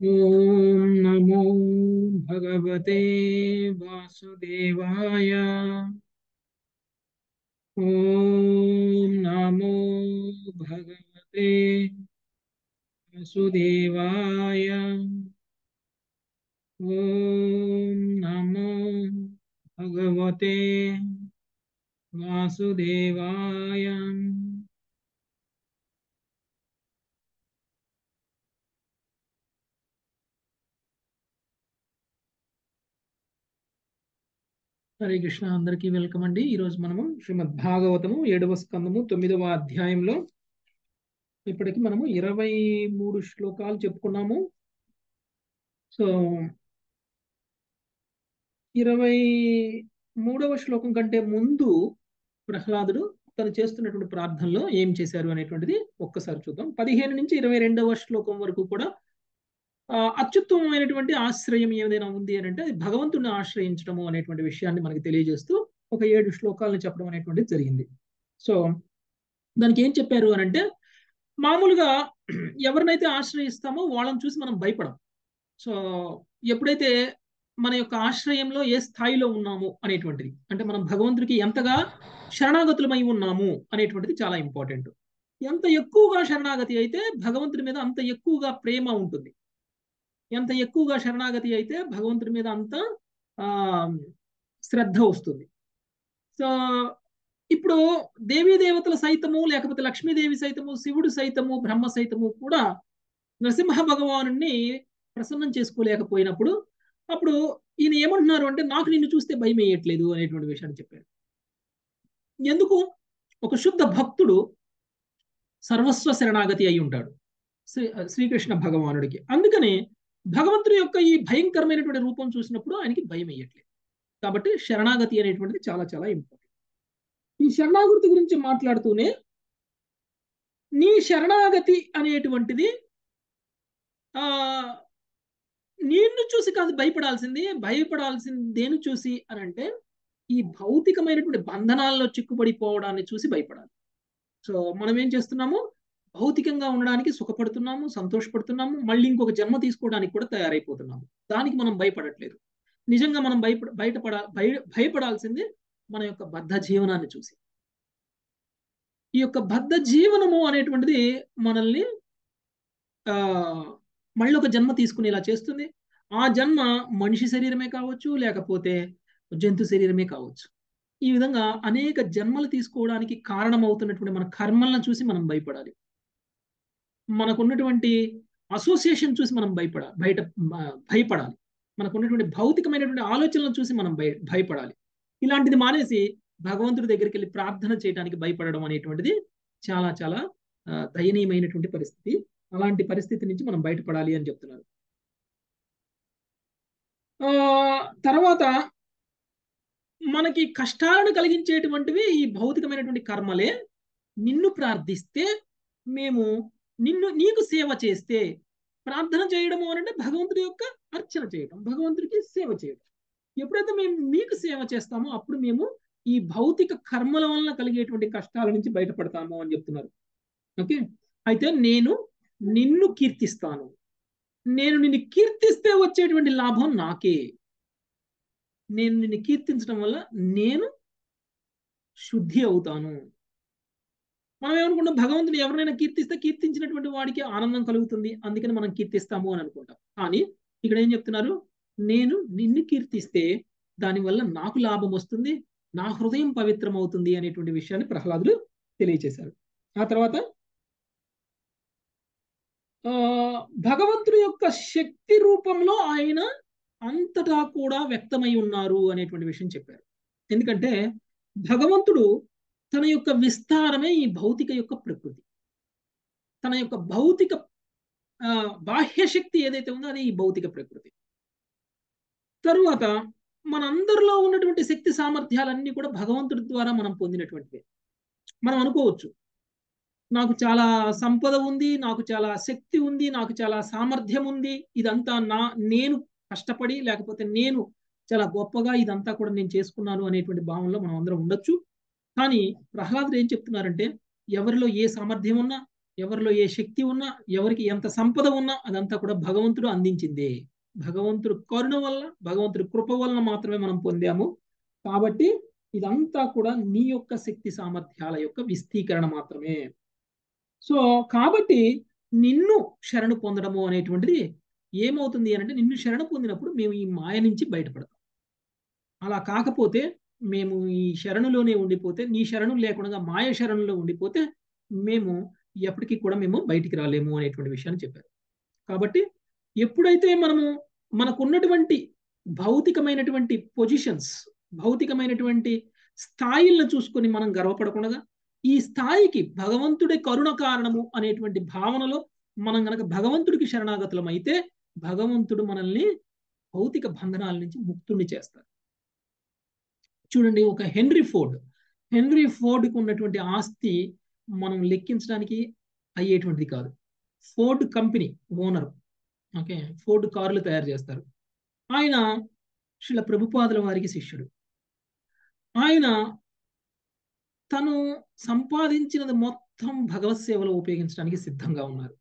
ఓం నమో భగవతే వాసుదేవాయ. ఓం నమో భగవతే వాసుదేవాయ. ఓం నమో భగవతే వాసుదేవాయ. హరే కృష్ణ, అందరికీ వెల్కమ్ అండి. ఈరోజు మనము శ్రీమద్ భాగవతము 7వ స్కందము 9వ అధ్యాయంలో ఇప్పటికి మనము 23 శ్లోకాలు చెప్పుకున్నాము. సో 23వ శ్లోకం కంటే ముందు ప్రహ్లాదుడు తను చేస్తున్నటువంటి ప్రార్థనలో ఏం చేశారు అనేటువంటిది ఒక్కసారి చూద్దాం. 15 నుంచి 22వ శ్లోకం వరకు కూడా అత్యుత్తమమైనటువంటి ఆశ్రయం ఏదైనా ఉంది అని అంటే అది భగవంతుడిని ఆశ్రయించడము అనేటువంటి విషయాన్ని మనకి తెలియజేస్తూ ఒక 7 శ్లోకాలను చెప్పడం అనేటువంటిది జరిగింది. సో దానికి ఏం చెప్పారు అని అంటే, మామూలుగా ఎవరినైతే ఆశ్రయిస్తామో వాళ్ళని చూసి మనం భయపడం. సో ఎప్పుడైతే మన యొక్క ఆశ్రయంలో ఏ స్థాయిలో ఉన్నాము అనేటువంటిది, అంటే మనం భగవంతుడికి ఎంతగా శరణాగతులమై ఉన్నాము అనేటువంటిది చాలా ఇంపార్టెంట్. ఎంత ఎక్కువగా శరణాగతి అయితే భగవంతుడి మీద అంత ఎక్కువగా ప్రేమ ఉంటుంది. ఎంత ఎక్కువగా శరణాగతి అయితే భగవంతుడి మీద అంత ఆ శ్రద్ధ వస్తుంది. సో ఇప్పుడు దేవీ దేవతల సైతము, లేకపోతే లక్ష్మీదేవి సైతము, శివుడు సైతము, బ్రహ్మ సైతము కూడా నరసింహ భగవానుణ్ణి ప్రసన్నం చేసుకోలేకపోయినప్పుడు అప్పుడు ఈయన ఏమంటున్నారు అంటే, నాకు నిన్ను చూస్తే భయం వేయట్లేదు అనేటువంటి విషయాన్ని చెప్పారు. ఎందుకు? ఒక శుద్ధ భక్తుడు సర్వస్వ శరణాగతి అయి ఉంటాడు శ్రీకృష్ణ భగవానుడికి. అందుకని భగవంతుడి యొక్క ఈ భయంకరమైనటువంటి రూపం చూసినప్పుడు ఆయనకి భయం వేయట్లేదు. కాబట్టి శరణాగతి అనేటువంటిది చాలా చాలా ఇంపార్టెంట్. ఈ శరణాగతి గురించి మాట్లాడుతూనే, నీ శరణాగతి అనేటువంటిది ఆ నిన్ను చూసి కాదు భయపడాల్సింది దేని చూసి అని అంటే, ఈ భౌతికమైనటువంటి బంధనాల్లో చిక్కుపడిపోవడాన్ని చూసి భయపడాలి. సో మనం ఏం చేస్తున్నాము? భౌతికంగా ఉండడానికి సుఖపడుతున్నాము, సంతోషపడుతున్నాము, మళ్ళీ ఇంకొక జన్మ తీసుకోవడానికి కూడా తయారైపోతున్నాము. దానికి మనం భయపడట్లేదు. నిజంగా మనం భయపడాల్సింది మన యొక్క బద్ధ జీవనాన్ని చూసి. ఈ యొక్క బద్ధ జీవనము అనేటువంటిది మనల్ని ఆ మళ్ళీ ఒక జన్మ తీసుకునేలా చేస్తుంది. ఆ జన్మ మనిషి శరీరమే కావచ్చు, లేకపోతే జంతు శరీరమే కావచ్చు. ఈ విధంగా అనేక జన్మలు తీసుకోవడానికి కారణమవుతున్నటువంటి మన కర్మలను చూసి మనం భయపడాలి. మనకున్నటువంటి అసోసియేషన్ చూసి మనం భయపడాలి. మనకున్నటువంటి భౌతికమైనటువంటి ఆలోచనలను చూసి మనం భయపడాలి. ఇలాంటిది మానేసి భగవంతుడి దగ్గరికి వెళ్ళి ప్రార్థన చేయడానికి భయపడడం అనేటువంటిది చాలా చాలా దయనీయమైనటువంటి పరిస్థితి. అలాంటి పరిస్థితి నుంచి మనం బయటపడాలి అని చెప్తున్నారు. తర్వాత మనకి కష్టాలను కలిగించేటువంటివి ఈ భౌతికమైనటువంటి కర్మలే. నిన్ను ప్రార్థిస్తే, మేము నీకు సేవ చేస్తే, ప్రార్థన చేయడము అంటే భగవంతుడి యొక్క అర్చన చేయడం, భగవంతుడికి సేవ చేయడం. ఎప్పుడైతే మేము మీకు సేవ చేస్తామో అప్పుడు మేము ఈ భౌతిక కర్మల వలన కలిగేటువంటి కష్టాల నుంచి బయటపడతాము అని చెప్తున్నారు. ఓకే, అయితే నేను నిన్ను కీర్తిస్తాను. నేను నిన్ను కీర్తిస్తే వచ్చేటువంటి లాభం నాకే. నేను నిన్ను కీర్తించడం వల్ల నేను శుద్ధి అవుతాను. మనం ఏమనుకుంటాం? భగవంతుని ఎవరినైనా కీర్తిస్తే కీర్తించినటువంటి వాడికి ఆనందం కలుగుతుంది, అందుకని మనం కీర్తిస్తాము అని అనుకుంటాం. కానీ ఇక్కడ ఏం చెప్తున్నారు? నేను నిన్ను కీర్తిస్తే దానివల్ల నాకు లాభం వస్తుంది, నా హృదయం పవిత్రం అవుతుంది అనేటువంటి విషయాన్ని ప్రహ్లాదులు తెలియచేశారు. ఆ తర్వాత భగవంతుడి యొక్క శక్తి రూపంలో ఆయన అంతటా కూడా వ్యక్తమై ఉన్నారు అనేటువంటి విషయం చెప్పారు. ఎందుకంటే భగవంతుడు తన యొక్క విస్తారమే ఈ భౌతిక యొక్క ప్రకృతి. తన యొక్క భౌతిక బాహ్య శక్తి ఏదైతే ఉందో అది ఈ భౌతిక ప్రకృతి. తరువాత మనందరిలో ఉన్నటువంటి శక్తి సామర్థ్యాలన్నీ కూడా భగవంతుడి ద్వారా మనం పొందినటువంటివి. మనం అనుకోవచ్చు, నాకు చాలా సంపద ఉంది, నాకు చాలా శక్తి ఉంది, నాకు చాలా సామర్థ్యం ఉంది, ఇదంతా నేను కష్టపడి, లేకపోతే నేను చాలా గొప్పగా ఇదంతా కూడా నేను చేసుకున్నాను అనేటువంటి భావనలో మనం అందరం ఉండొచ్చు. కానీ ప్రహ్లాదుడు ఏం చెప్తున్నారంటే, ఎవరిలో ఏ సామర్థ్యం ఉన్నా, ఎవరిలో ఏ శక్తి ఉన్నా, ఎవరికి ఎంత సంపద ఉన్నా అదంతా కూడా భగవంతుడు అందించిందే. భగవంతుడు కరుణ వల్ల, భగవంతుడి కృప వలన మాత్రమే మనం పొందాము. కాబట్టి ఇదంతా కూడా నీ యొక్క శక్తి సామర్థ్యాల యొక్క విస్తీకరణ మాత్రమే. సో కాబట్టి నిన్ను శరణు పొందడము అనేటువంటిది ఏమవుతుంది అంటే, నిన్ను శరణు పొందినప్పుడు మేము ఈ మాయ నుంచి బయటపడతాం. అలా కాకపోతే మేము ఈ శరణులోనే ఉండిపోతే, నీ శరణు లేకుండా మాయ శరణులో ఉండిపోతే మేము ఎప్పటికీ కూడా మేము బయటికి రాలేము అనేటువంటి విషయాన్ని చెప్పారు. కాబట్టి ఎప్పుడైతే మనము మనకున్నటువంటి భౌతికమైనటువంటి పొజిషన్స్, భౌతికమైనటువంటి స్థాయిలను చూసుకొని మనం గర్వపడకుండా, ఈ స్థాయికి భగవంతుడే కరుణ కారణము అనేటువంటి భావనలో మనం గనక భగవంతుడికి శరణాగతులం అయితే, భగవంతుడు మనల్ని భౌతిక బంధనాల నుంచి ముక్తుడిని చేస్తారు. చూడండి, ఒక హెన్రీ ఫోర్డ్కి ఉన్నటువంటి ఆస్తి మనం లెక్కించడానికి అయ్యేటువంటిది కాదు. Ford company owner, okay, Ford కార్లు తయారు చేస్తారు. ఆయన శ్రీల ప్రభుపాదుల వారికి శిష్యుడు. ఆయన తను సంపాదించినది మొత్తం భగవత్ సేవలో ఉపయోగించడానికి సిద్ధంగా ఉన్నారు.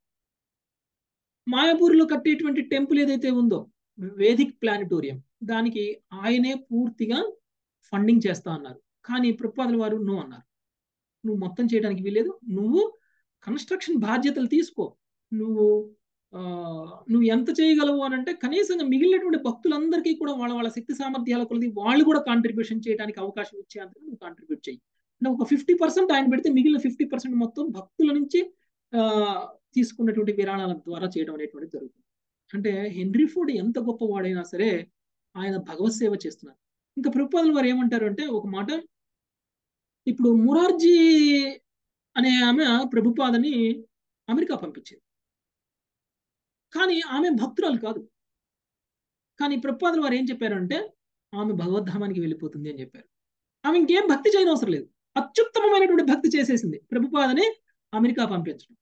మాయాపూర్లో కట్టేటువంటి టెంపుల్ ఏదైతే ఉందో, వేదిక్ ప్లానిటోరియం, దానికి ఆయనే పూర్తిగా ఫండింగ్ చేస్తా అన్నారు. కానీ ప్రభుపాదుల వారు నో అన్నారు. నువ్వు మొత్తం చేయడానికి వీలేదు, నువ్వు కన్స్ట్రక్షన్ బాధ్యతలు తీసుకో, నువ్వు నువ్వు ఎంత చేయగలవు అని అంటే, కనీసంగా మిగిలినటువంటి భక్తులందరికీ కూడా వాళ్ళ వాళ్ళ శక్తి సామర్థ్యాల కొలది వాళ్ళు కూడా కాంట్రిబ్యూషన్ చేయడానికి అవకాశం ఇచ్చేందుకు నువ్వు కాంట్రిబ్యూట్ చేయి. అంటే ఒక 50% ఆయన పెడితే మిగిలిన 50% మొత్తం భక్తుల నుంచి తీసుకున్నటువంటి విరాళాల ద్వారా చేయడం అనేటువంటి జరుగుతుంది. అంటే హెన్రీ ఫోర్డ్ ఎంత గొప్పవాడైనా సరే ఆయన భగవత్ సేవ చేస్తున్నారు. ఇంకా ప్రభుపాదుల వారు ఏమంటారు అంటే ఒక మాట, ఇప్పుడు మురార్జీ అనే ఆమె ప్రభుపాదని అమెరికా పంపించింది, కానీ ఆమె భక్తురాలు కాదు. కానీ ప్రభుపాదుల వారు ఏం చెప్పారంటే, ఆమె భగవద్ధామానికి వెళ్ళిపోతుంది అని చెప్పారు. ఆమె ఇంకేం భక్తి చేయని అవసరం లేదు, అత్యుత్తమమైనటువంటి భక్తి చేసేసింది ప్రభుపాదని అమెరికా పంపించడం.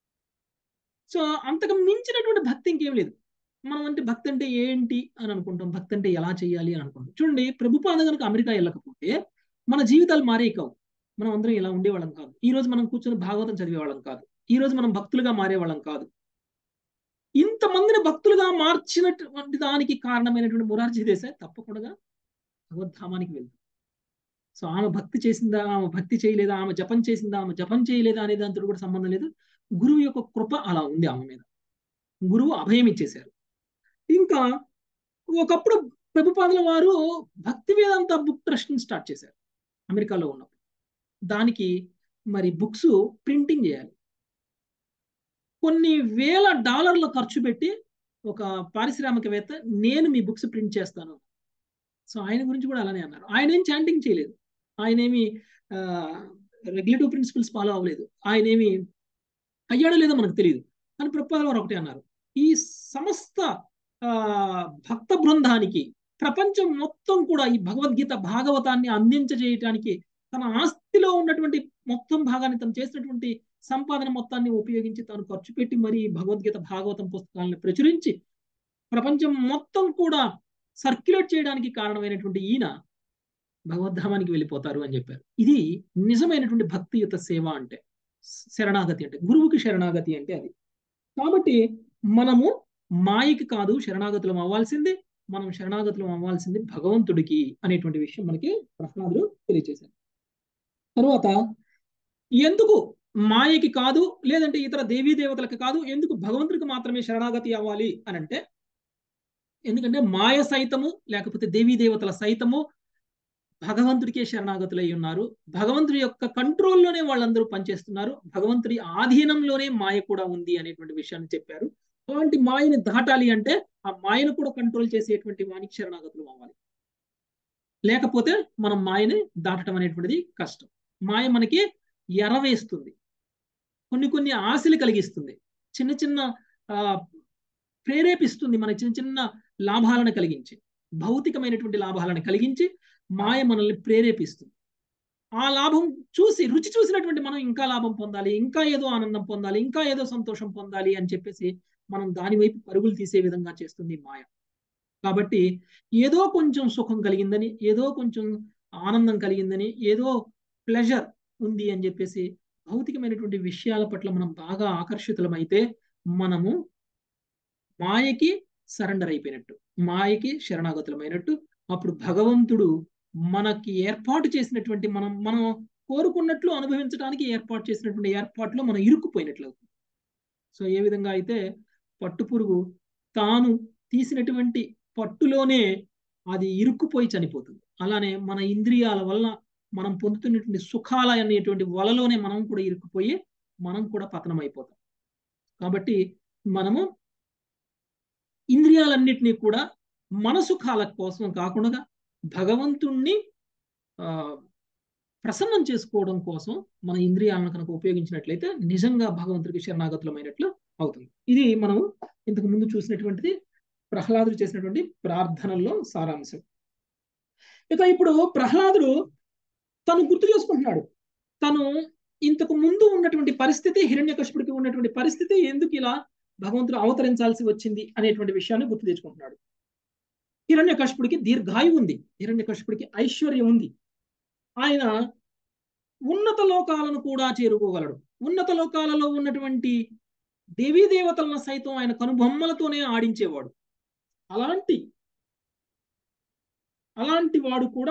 సో అంతకు మించినటువంటి భక్తి ఇంకేం లేదు. మనం అంటే భక్తి అంటే ఏంటి అని అనుకుంటాం, భక్తి అంటే ఎలా చేయాలి అని అనుకుంటాం. చూడండి, ప్రభుపాద కనుక అమెరికా వెళ్ళకపోతే మన జీవితాలు మారే కావు, మనం అందరం ఇలా ఉండేవాళ్ళం కాదు, ఈ రోజు మనం కూర్చొని భాగవతం చదివేవాళ్ళం కాదు, ఈ రోజు మనం భక్తులుగా మారేవాళ్ళం కాదు. ఇంతమందిని భక్తులుగా మార్చినటువంటి దానికి కారణమైనటువంటి మొరార్జీ దేశాయ్ తప్పకుండా భగవద్ధామానికి వెళ్తుంది. సో ఆమె భక్తి చేసిందా, ఆమె భక్తి చేయలేదా, ఆమె జపం చేసిందా, ఆమె జపం చేయలేదా అనే దాంతో కూడా సంబంధం లేదు. గురువు యొక్క కృప అలా ఉంది ఆమె మీద, గురువు అభయం ఇచ్చేశారు. ఇంకా ఒకప్పుడు ప్రభుపాదుల వారు భక్తి వేదాంత బుక్ ట్రస్ట్ స్టార్ట్ చేశారు అమెరికాలో ఉన్నప్పుడు. దానికి మరి బుక్స్ ప్రింటింగ్ చేయాలి, కొన్ని వేల డాలర్ల ఖర్చు పెట్టి ఒక పారిశ్రామికవేత్త నేను మీ బుక్స్ ప్రింట్ చేస్తాను. సో ఆయన గురించి కూడా అలానే అన్నారు. ఆయన ఏం చాంటింగ్ చేయలేదు, ఆయన ఏమి రెగ్యులేటివ్ ప్రిన్సిపల్స్ ఫాలో అవ్వలేదు, ఆయన ఏమి అయ్యాడో లేదో మనకు తెలియదు. అని ప్రభుపాదుల వారు ఒకటే అన్నారు, ఈ సమస్త భక్త బృందానికి ప్రపంచం మొత్తం కూడా ఈ భగవద్గీత భాగవతాన్ని అందించజేయటానికి తన ఆస్తిలో ఉన్నటువంటి మొత్తం భాగాన్ని, తను చేసినటువంటి సంపాదన మొత్తాన్ని ఉపయోగించి తాను ఖర్చు పెట్టి మరి భగవద్గీత భాగవతం పుస్తకాలను ప్రచురించి ప్రపంచం మొత్తం కూడా సర్క్యులేట్ చేయడానికి కారణమైనటువంటి ఈయన భగవద్ధామానికి వెళ్ళిపోతారు అని చెప్పారు. ఇది నిజమైనటువంటి భక్తియుత సేవ అంటే, శరణాగతి అంటే, గురువుకి శరణాగతి అంటే అది. కాబట్టి మనము మాయకి కాదు శరణాగతులం అవ్వాల్సింది, మనం శరణాగతులం అవ్వాల్సింది భగవంతుడికి అనేటువంటి విషయం మనకి ప్రహ్లాదుడు తెలియజేశారు. తర్వాత ఎందుకు మాయకి కాదు, లేదంటే ఇతర దేవీ దేవతలకు కాదు, ఎందుకు భగవంతుడికి మాత్రమే శరణాగతి అవ్వాలి అని అంటే, ఎందుకంటే మాయ సైతము లేకపోతే దేవీ దేవతల సైతము భగవంతుడికే శరణాగతులై ఉన్నారు. భగవంతుడి యొక్క కంట్రోల్లోనే వాళ్ళందరూ పనిచేస్తున్నారు, భగవంతుడి ఆధీనంలోనే మాయ కూడా ఉంది అనేటువంటి విషయాన్ని చెప్పారు. అలాంటి మాయని దాటాలి అంటే ఆ మాయను కూడా కంట్రోల్ చేసేటువంటి వానికి శరణాగతులు అవ్వాలి, లేకపోతే మనం మాయని దాటడం అనేటువంటిది కష్టం. మాయ మనకి ఎరవేస్తుంది, కొన్ని ఆశలు కలిగిస్తుంది, చిన్న చిన్న ప్రేరేపిస్తుంది, మన చిన్న చిన్న లాభాలను కలిగించి, భౌతికమైనటువంటి లాభాలను కలిగించి మాయ మనల్ని ప్రేరేపిస్తుంది. ఆ లాభం చూసి, రుచి చూసినటువంటి మనం ఇంకా లాభం పొందాలి, ఇంకా ఏదో ఆనందం పొందాలి, ఇంకా ఏదో సంతోషం పొందాలి అని చెప్పేసి మనం దాని వైపు పరుగులు తీసే విధంగా చేస్తుంది మాయ. కాబట్టి ఏదో కొంచెం సుఖం కలిగిందని, ఏదో కొంచెం ఆనందం కలిగిందని, ఏదో ప్లెజర్ ఉంది అని చెప్పేసి భౌతికమైనటువంటి విషయాల పట్ల మనం బాగా ఆకర్షితులమైతే మనము మాయకి సరెండర్ అయిపోయినట్టు, మాయకి శరణాగతులమైనట్టు. అప్పుడు భగవంతుడు మనకి ఏర్పాటు చేసినటువంటి మనం కోరుకున్నట్లు అనుభవించడానికి ఏర్పాటు చేసినటువంటి ఏర్పాట్లో మనం ఇరుక్కుపోయినట్లు అవుతుంది. సో ఏ విధంగా అయితే పట్టుపురుగు తాను తీసినటువంటి పట్టులోనే అది ఇరుక్కుపోయి చనిపోతుంది, అలానే మన ఇంద్రియాల వల్ల మనం పొందుతున్నటువంటి సుఖాల అనేటువంటి వలలోనే మనం కూడా ఇరుక్కుపోయి మనం కూడా పతనం అయిపోతాం. కాబట్టి మనము ఇంద్రియాలన్నిటినీ కూడా మన సుఖాల కోసం కాకుండా భగవంతుణ్ణి ప్రసన్నం చేసుకోవడం కోసం మన ఇంద్రియాలను కనుక ఉపయోగించినట్లయితే నిజంగా భగవంతుడికి శరణాగతులమైనట్లు అవుతుంది. ఇది మనం ఇంతకు ముందు చూసినటువంటిది ప్రహ్లాదుడు చేసినటువంటి ప్రార్థనల్లో సారాంశం. ఇక ఇప్పుడు ప్రహ్లాదుడు తను గుర్తు చేసుకుంటున్నాడు, తను ఇంతకు ముందు ఉన్నటువంటి పరిస్థితి, హిరణ్యకశిపుడికి ఉన్నటువంటి పరిస్థితి, ఎందుకు ఇలా భగవంతుడు అవతరించాల్సి వచ్చింది అనేటువంటి విషయాన్ని గుర్తు తెచ్చుకుంటున్నాడు. హిరణ్యకశిపుడికి దీర్ఘాయువు ఉంది, హిరణ్యకశిపుడికి ఐశ్వర్యం ఉంది, ఆయన ఉన్నత లోకాలను కూడా చేరుకోగలడు. ఉన్నత లోకాలలో ఉన్నటువంటి దేవీ దేవతలను సైతం ఆయన కనుబొమ్మలతోనే ఆడించేవాడు. అలాంటి వాడు కూడా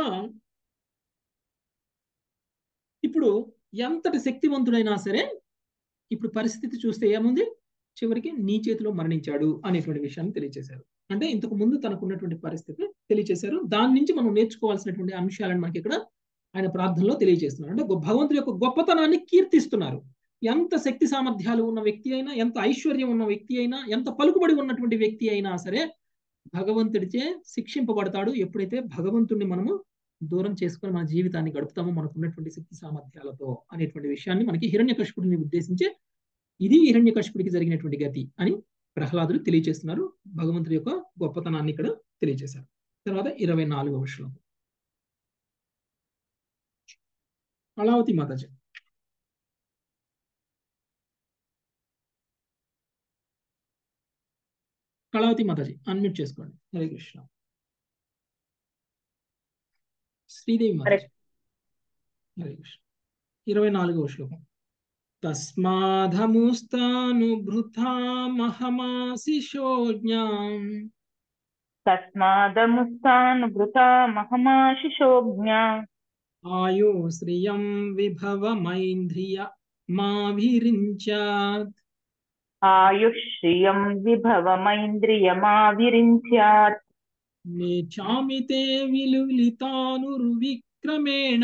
ఇప్పుడు ఎంతటి శక్తివంతుడైనా సరే ఇప్పుడు పరిస్థితి చూస్తే ఏముంది, చివరికి నీ చేతిలో మరణించాడు అనేటువంటి విషయాన్ని తెలియజేశారు. అంటే ఇంతకు ముందు తనకున్నటువంటి పరిస్థితి తెలియజేశారు. దాని నుంచి మనం నేర్చుకోవాల్సినటువంటి అంశాలను మనకి ఇక్కడ ఆయన ప్రార్థనలో తెలియజేస్తున్నారు. అంటే భగవంతుడి యొక్క గొప్పతనాన్ని కీర్తిస్తున్నారు. ఎంత శక్తి సామర్థ్యాలు ఉన్న వ్యక్తి అయినా, ఎంత ఐశ్వర్యం ఉన్న వ్యక్తి అయినా, ఎంత పలుకుబడి ఉన్నటువంటి వ్యక్తి అయినా సరే భగవంతుడిచే శిక్షింపబడతాడు ఎప్పుడైతే భగవంతుడిని మనము దూరం చేసుకొని మన జీవితాన్ని గడుపుతామో మనకున్నటువంటి శక్తి సామర్థ్యాలతో అనేటువంటి విషయాన్ని మనకి హిరణ్యకశిపుడిని ఉద్దేశించి ఇది హిరణ్యకశిపుడికి జరిగినటువంటి గతి అని ప్రహ్లాదుడు తెలియజేస్తున్నారు. భగవంతుడి యొక్క గొప్పతనాన్ని ఇక్కడ తెలియజేశారు. తర్వాత 24వ శ్లోకం. కళావతి మాతాజీ. కళావతి మాతాజీ అన్మ్యూట్ చేసుకోండి. హరే కృష్ణ. శ్రీదేవి మాతాజీ. హరే కృష్ణ. 24వ శ్లోకం. తస్మాదముస్తానుభృతా మహమాశిషోజ్ఞాం ఆయో శ్రియం విభవమైంద్రియ మావిరించాత్. నేచామితే విలులితానుర్విక్రమేణ.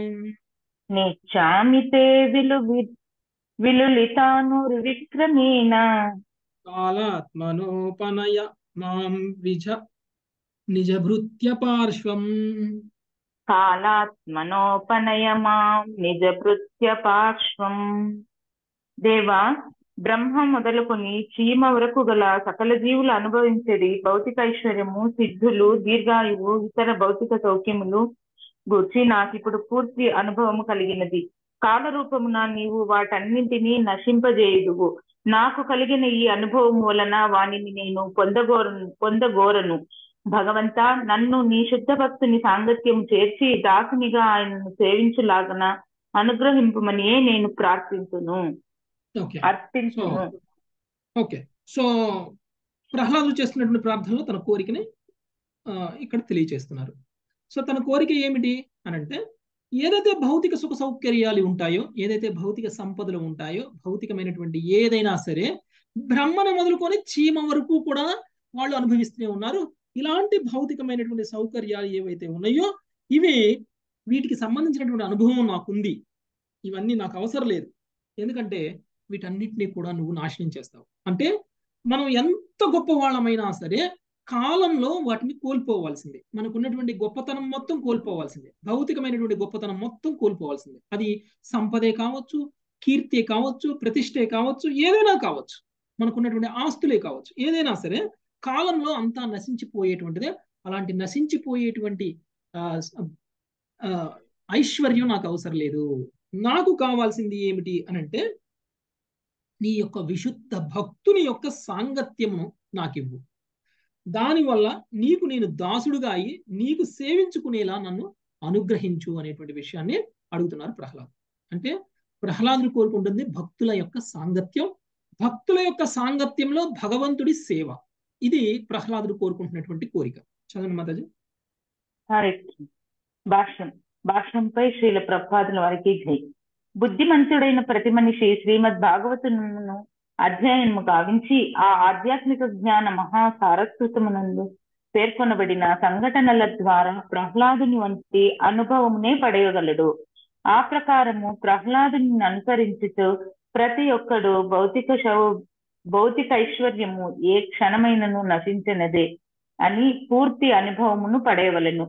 కాలాత్మనోపనయ మాం నిజభృత్య పార్శ్వం. దేవా, బ్రహ్మ మొదలుకొని చీమ వరకు గల సకల జీవులు అనుభవించేది భౌతిక ఐశ్వర్యము, సిద్ధులు, దీర్ఘాయువు, ఇతర భౌతిక సౌఖ్యములు గూర్చి నాకిప్పుడు పూర్తి అనుభవము కలిగినది. కాలరూపమున నీవు వాటన్నింటినీ నశింపజేయుదువు. నాకు కలిగిన ఈ అనుభవము వలన వానిని నేను పొందగోరను. భగవంతా, నన్ను నీ శుద్ధ భక్తుని సాంగత్యము చేర్చి దాసునిగా ఆయనను సేవించులాగన అనుగ్రహింపమనియే నేను ప్రార్థించును. ఓకే. సో ప్రహ్లాదుడు చేస్తున్నటువంటి ప్రార్థనలో తన కోరికని ఇక్కడ తెలియజేస్తున్నారు. సో తన కోరిక ఏమిటి అనంటే, ఏదైతే భౌతిక సుఖ సౌకర్యాలు ఉంటాయో, ఏదైతే భౌతిక సంపదలు ఉంటాయో, భౌతికమైనటువంటి ఏదైనా సరే బ్రహ్మను మొదలుకొని చీమ వరకు కూడా వాళ్ళు అనుభవిస్తూనే ఉన్నారు. ఇలాంటి భౌతికమైనటువంటి సౌకర్యాలు ఏవైతే ఉన్నాయో వీటికి సంబంధించినటువంటి అనుభవం నాకుంది. ఇవన్నీ నాకు అవసరం లేదు, ఎందుకంటే వీటన్నిటినీ కూడా నువ్వు నాశనం చేస్తావు. అంటే మనం ఎంత గొప్ప వాళ్ళమైనా సరే కాలంలో వాటిని కోల్పోవాల్సిందే. మనకున్నటువంటి గొప్పతనం మొత్తం కోల్పోవాల్సిందే, భౌతికమైనటువంటి గొప్పతనం మొత్తం కోల్పోవాల్సిందే. అది సంపదే కావచ్చు, కీర్తి కావచ్చు, ప్రతిష్టే కావచ్చు, ఏదైనా కావచ్చు, మనకున్నటువంటి ఆస్తులే కావచ్చు, ఏదైనా సరే కాలంలో అంతా నశించిపోయేటువంటిదే. అలాంటి నశించిపోయేటువంటి ఐశ్వర్యం నాకు అవసరం లేదు. నాకు కావాల్సింది ఏమిటి అనంటే, నీ యొక్క విశుద్ధ భక్తుని యొక్క సాంగత్యమును నాకివ్వు. దానివల్ల నీకు నేను దాసుడుగా అయి నీకు సేవించుకునేలా నన్ను అనుగ్రహించు అనేటువంటి విషయాన్ని అడుగుతున్నారు ప్రహ్లాద్. అంటే ప్రహ్లాదుడు కోరుకుంటుంది భక్తుల యొక్క సాంగత్యం, భక్తుల యొక్క సాంగత్యంలో భగవంతుడి సేవ. ఇది ప్రహ్లాదుడు కోరుకుంటున్నటువంటి కోరిక. చదవండి మాతాజీ. హరే కృష్ణ. భాష్యం. భాష్యంపై శ్రీల ప్రభుపాదుల వారికి జై. బుద్ధిమంతుడైన ప్రతి మనిషి శ్రీమద్ భాగవతమును అధ్యయనము గావించి ఆ ఆధ్యాత్మిక జ్ఞాన మహాసారస్కృతమునందు పేర్కొనబడిన సంఘటనల ద్వారా ప్రహ్లాదుని వంటి అనుభవమునే పడేయగలడు. ఆ ప్రకారము ప్రహ్లాదుని అనుసరించుతూ ప్రతి ఒక్కడు భౌతిక ఐశ్వర్యము ఏ క్షణమైనను నశించినదే అని పూర్తి అనుభవమును పడేయవలెను.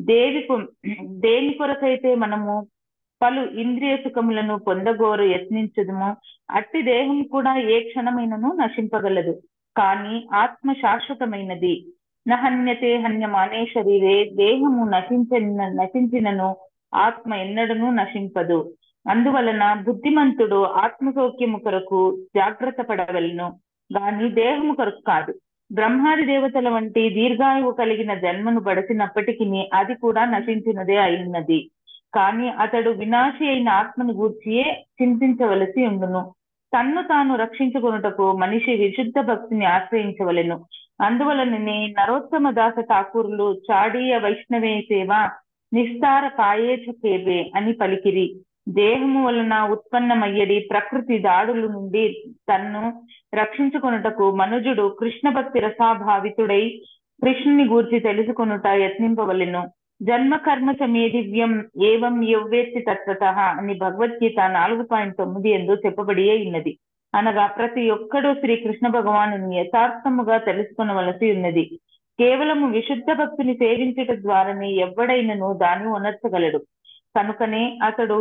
దేని కొరకైతే మనము పలు ఇంద్రియ సుఖములను పొందగోరు యత్నించదుమో అట్టి దేహం కూడా ఏ క్షణమైనను నశింపగలదు. కానీ ఆత్మ శాశ్వతమైనది. నహన్యతే హన్యమానే శరీరే. దేహము నశించినను ఆత్మ ఎన్నడను నశింపదు. అందువలన బుద్ధిమంతుడు ఆత్మసౌఖ్యము కొరకు జాగ్రత్త పడవలను, గాని దేహము కొరకు కాదు. బ్రహ్మాది దేవతల వంటి దీర్ఘాయువు కలిగిన జన్మను బడసినప్పటికీ అది కూడా నశించినదే అయినది. కానీ అతడు వినాశి అయిన ఆత్మను గూర్చియే చింతించవలసి ఉండును. తన్ను తాను రక్షించుకొనుటకు మనిషి విశుద్ధ భక్తిని ఆశ్రయించవలెను. అందువలననే నరోత్తమ దాస ఠాకూరులు చాడీయ వైష్ణవే సేవ నిస్తార కాయేచ కేవే అని పలికిరి. దేహము వలన ఉత్పన్నమయ్యడి ప్రకృతి దాడుల నుండి తన్ను రక్షించుకొనుటకు మనుజుడు కృష్ణ భక్తి రసాభావితుడై కృష్ణుని గూర్చి తెలుసుకొనుట యత్నింపవలెను. జన్మ కర్మ చ మే దివ్యం ఏవం యవ్వేత్తి తత్వతః అని భగవద్గీత 4.9 ఎందు చెప్పబడి ఉన్నది. అనగా ప్రతి ఒక్కడూ శ్రీకృష్ణ భగవానుని యథార్థముగా తెలుసుకొనవలసి ఉన్నది. కేవలము విశుద్ధ భక్తిని సేవించుట ద్వారానే ఎవ్వడైనను దాన్ని ఉనర్చగలడు. కనుకనే అతడు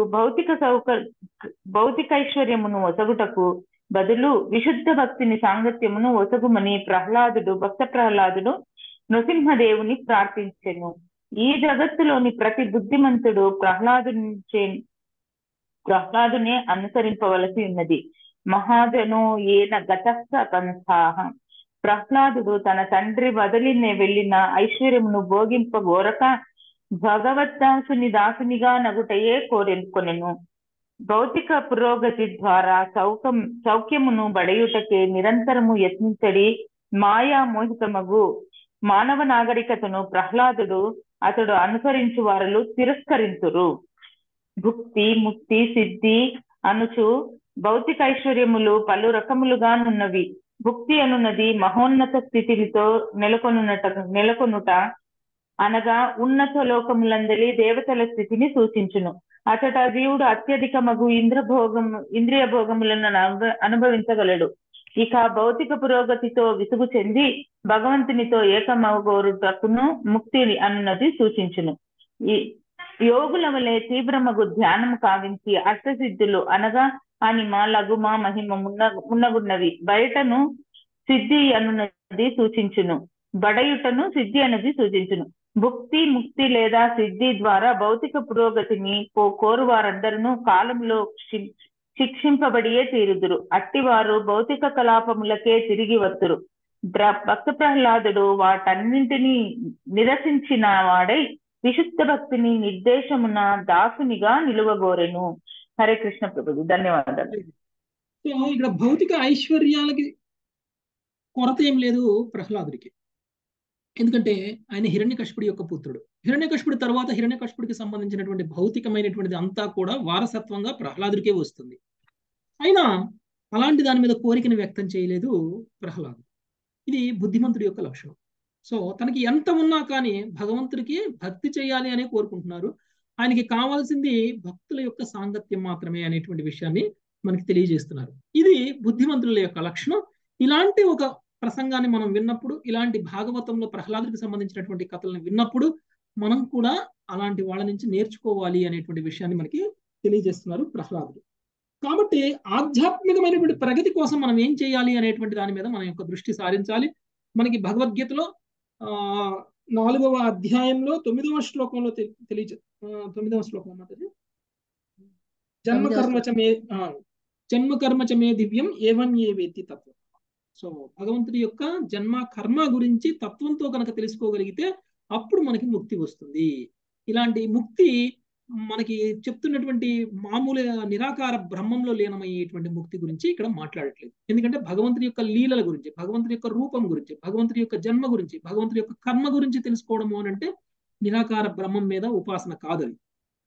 భౌతికైశ్వర్యమును ఒసగుటకు బదులు విశుద్ధ భక్తిని సాంగత్యమును ఒసగుమని భక్త ప్రహ్లాదుడు నృసింహదేవుని ప్రార్థించెను. ఈ జగత్తులోని ప్రతి బుద్ధిమంతుడు ప్రహ్లాదునే అనుసరింపవలసి ఉన్నది. మహాజనో ఏన గతస్థ పంథాః. ప్రహ్లాదుడు తన తండ్రి వదిలి వెళ్ళిన ఐశ్వర్యమును భోగింపగోరక భగవద్దాసుని దాసునిగా నగుటయే కోరుకొనెను. భౌతిక పురోగతి ద్వారా సౌఖ్యమును బడయుటకే నిరంతరము యత్నించడి మాయా మోహితమగు మానవ నాగరికతను అతడు అనుసరించు వారు తిరస్కరించురు. భుక్తి, ముక్తి, సిద్ధి అనుచు భౌతిక ఐశ్వర్యములు పలు రకములుగానున్నవి. భుక్తి అనున్నది మహోన్నత స్థితితో నెలకొనుట అనగా ఉన్నత లోకములందలి దేవతల స్థితిని సూచించును. అచట జీవుడు అత్యధిక మగు ఇంద్రియ భోగములను అనుభవించగలడు. ఇక భౌతిక పురోగతితో విసుగు చెంది భగవంతునితో ఏకమగోరుటకును ముక్తి అన్నది సూచించును. ఈ యోగుల వలె తీవ్రమగు ధ్యానము కావించి అష్టసిద్ధులు అనగా అనిమ, లఘుమ, మహిమ మున్నగున్నవి బయటను సిద్ధి అనున్నది సూచించును. బడయుటను సిద్ధి అన్నది సూచించును. భుక్తి, ముక్తి లేదా సిద్ధి ద్వారా భౌతిక పురోగతిని కోరు వారందరూ కాలంలో శిక్షింపబడియే తీరుదురు. అట్టివారు భౌతిక కలాపములకే తిరిగి వత్తురు. భక్త ప్రహ్లాదుడు వాటన్నింటినీ నిరసించిన వాడై విశుద్ధ భక్తిని నిర్దేశమున దాసునిగా నిలువగోరెను. హరే కృష్ణ ప్రభుజీ, ధన్యవాదాలు. సో ఇక్కడ భౌతిక ఐశ్వర్యాలకి కొరత ఏం లేదు ప్రహ్లాదుడికి. ఎందుకంటే ఆయన హిరణ్యకశిపుడి యొక్క పుత్రుడు. హిరణ్యకశిపుడి తర్వాత హిరణ్యకశిపుడికి సంబంధించినటువంటి భౌతికమైనటువంటిది అంతా కూడా వారసత్వంగా ప్రహ్లాదుడికే వస్తుంది. అయినా అలాంటి దాని మీద కోరికను వ్యక్తం చేయలేదు ప్రహ్లాదుడు. ఇది బుద్ధిమంతుడి యొక్క లక్షణం. సో తనకి ఎంత ఉన్నా కానీ భగవంతుడికి భక్తి చేయాలి అని కోరుకుంటున్నారు. ఆయనకి కావాల్సింది భక్తుల యొక్క సాంగత్యం మాత్రమే అనేటువంటి విషయాన్ని మనకి తెలియజేస్తున్నారు. ఇది బుద్ధిమంతుల యొక్క లక్షణం. ఇలాంటి ఒక ప్రసంగాన్ని మనం విన్నప్పుడు, ఇలాంటి భాగవతంలో ప్రహ్లాదుడికి సంబంధించినటువంటి కథలను విన్నప్పుడు మనం కూడా అలాంటి వాళ్ళ నుంచి నేర్చుకోవాలి అనేటువంటి విషయాన్ని మనకి తెలియజేస్తున్నారు ప్రహ్లాదుడు. కాబట్టి ఆధ్యాత్మికమైనటువంటి ప్రగతి కోసం మనం ఏం చేయాలి అనేటువంటి దాని మీద మన యొక్క దృష్టి సారించాలి. మనకి భగవద్గీతలో 4వ అధ్యాయంలో 9వ శ్లోకంలో 9వ శ్లోకం అన్నది జన్మ కర్మ చ మే దివ్యం ఏవం ఏ వేత్తి తత్వం. సో భగవంతుడి యొక్క జన్మ కర్మ గురించి తత్వంతో కనుక తెలుసుకోగలిగితే అప్పుడు మనకి ముక్తి వస్తుంది. ఇలాంటి ముక్తి మనకి చెప్తున్నటువంటి మామూలు నిరాకార బ్రహ్మంలో లీనమయ్యేటువంటి ముక్తి గురించి ఇక్కడ మాట్లాడట్లేదు. ఎందుకంటే భగవంతుడి యొక్క లీలల గురించి, భగవంతుడి యొక్క రూపం గురించి, భగవంతుడి యొక్క జన్మ గురించి, భగవంతుడి యొక్క కర్మ గురించి తెలుసుకోవడము అని అంటే నిరాకార బ్రహ్మం మీద ఉపాసన కాదు అది.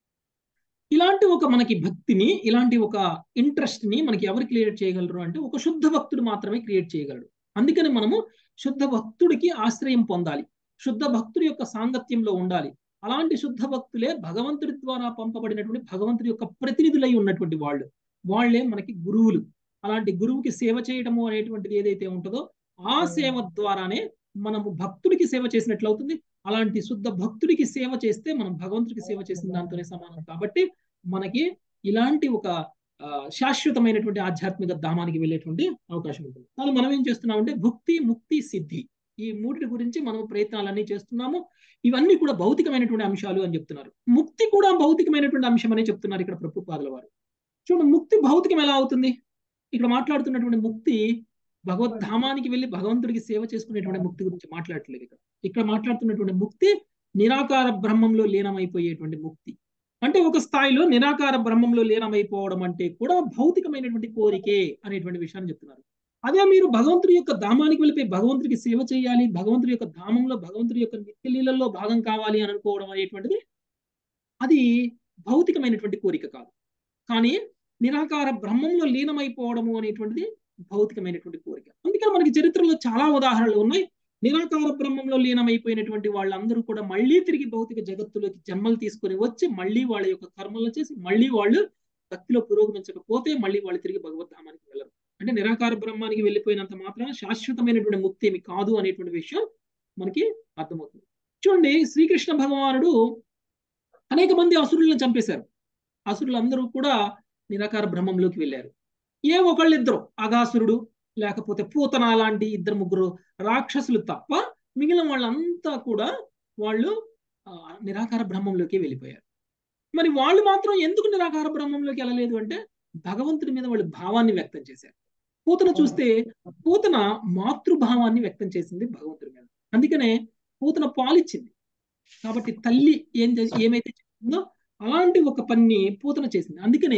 ఇలాంటి ఒక మనకి భక్తిని, ఇలాంటి ఒక ఇంట్రెస్ట్ ని మనకి ఎవరు క్రియేట్ చేయగలరు అంటే ఒక శుద్ధ భక్తుడు మాత్రమే క్రియేట్ చేయగలడు. అందుకని మనము శుద్ధ భక్తుడికి ఆశ్రయం పొందాలి, శుద్ధ భక్తుడి యొక్క సాంగత్యంలో ఉండాలి. అలాంటి శుద్ధ భక్తులే భగవంతుడి ద్వారా పంపబడినటువంటి భగవంతుడి యొక్క ప్రతినిధులై ఉన్నటువంటి వాళ్ళే మనకి గురువులు. అలాంటి గురువుకి సేవ చేయడము అనేటువంటిది ఏదైతే ఉంటుందో ఆ సేవ ద్వారానే మనము భక్తుడికి సేవ చేసినట్లు అవుతుంది. అలాంటి శుద్ధ భక్తుడికి సేవ చేస్తే మనం భగవంతుడికి సేవ చేసిన దాంతోనే సమానం. కాబట్టి మనకి ఇలాంటి ఒక శాశ్వతమైనటువంటి ఆధ్యాత్మిక ధామానికి వెళ్ళేటువంటి అవకాశం ఉంటుంది. కానీ మనం ఏం చేస్తున్నామంటే భుక్తి, ముక్తి, సిద్ధి ఈ మూటి గురించి మనం ప్రయత్నాలన్నీ చేస్తున్నాము. ఇవన్నీ కూడా భౌతికమైనటువంటి అంశాలు అని చెప్తున్నారు. ముక్తి కూడా భౌతికమైనటువంటి అంశం అనే చెప్తున్నారు ఇక్కడ ప్రభుపాదుల వారు. చూడండి, ముక్తి భౌతికం ఎలా అవుతుంది? ఇక్కడ మాట్లాడుతున్నటువంటి ముక్తి భగవద్ధామానికి వెళ్ళి భగవంతుడికి సేవ చేసుకునేటువంటి ముక్తి గురించి మాట్లాడట్లేదు. ఇక్కడ మాట్లాడుతున్నటువంటి ముక్తి నిరాకార బ్రహ్మంలో లీనమైపోయేటువంటి ముక్తి. అంటే ఒక స్థాయిలో నిరాకార బ్రహ్మంలో లీనమైపోవడం అంటే కూడా భౌతికమైనటువంటి కోరికే అనేటువంటి విషయాన్ని చెప్తున్నారు. అదే మీరు భగవంతుడి యొక్క ధామానికి వెళ్ళిపోయి భగవంతుడికి సేవ చేయాలి, భగవంతుడి యొక్క ధామంలో భగవంతుడి యొక్క నిత్యలీలలో భాగం కావాలి అని అనుకోవడం అనేటువంటిది అది భౌతికమైనటువంటి కోరిక కాదు. కానీ నిరాకార బ్రహ్మంలో లీనమైపోవడము అనేటువంటిది భౌతికమైనటువంటి కోరిక. అందుకని మనకి చరిత్రలో చాలా ఉదాహరణలు ఉన్నాయి. నిరాకార బ్రహ్మంలో లీనమైపోయినటువంటి వాళ్ళందరూ కూడా మళ్ళీ తిరిగి భౌతిక జగత్తులోకి జన్మలు తీసుకొని వచ్చి మళ్ళీ వాళ్ళ యొక్క కర్మలు చేసి మళ్ళీ వాళ్ళు భక్తిలో పురోగమించకపోతే మళ్ళీ వాళ్ళు తిరిగి భగవద్ధామానికి వెళ్ళరు. అంటే నిరాకార బ్రహ్మానికి వెళ్ళిపోయినంత మాత్రం శాశ్వతమైనటువంటి ముక్తి ఏమి కాదు అనేటువంటి విషయం మనకి అర్థమవుతుంది. చూడండి, శ్రీకృష్ణ భగవానుడు అనేక మంది అసురులను చంపేశారు. అసురులందరూ కూడా నిరాకార బ్రహ్మంలోకి వెళ్ళారు. ఏ ఒకళ్ళిద్దరు, అగాసురుడు లేకపోతే పూతన లాంటి ఇద్దరు ముగ్గురు రాక్షసులు తప్ప మిగిలిన వాళ్ళంతా కూడా వాళ్ళు నిరాకార బ్రహ్మంలోకి వెళ్ళిపోయారు. మరి వాళ్ళు మాత్రం ఎందుకు నిరాకార బ్రహ్మంలోకి వెళ్ళలేదు అంటే భగవంతుడి మీద వాళ్ళు భావాన్ని వ్యక్తం చేశారు. పూతన చూస్తే పూతన మాతృభావాన్ని వ్యక్తం చేసింది భగవంతుడి మీద. అందుకనే పూతన పాలిచ్చింది. కాబట్టి తల్లి ఏమైతే చేసిందో అలాంటి ఒక పని పూతన చేసింది. అందుకనే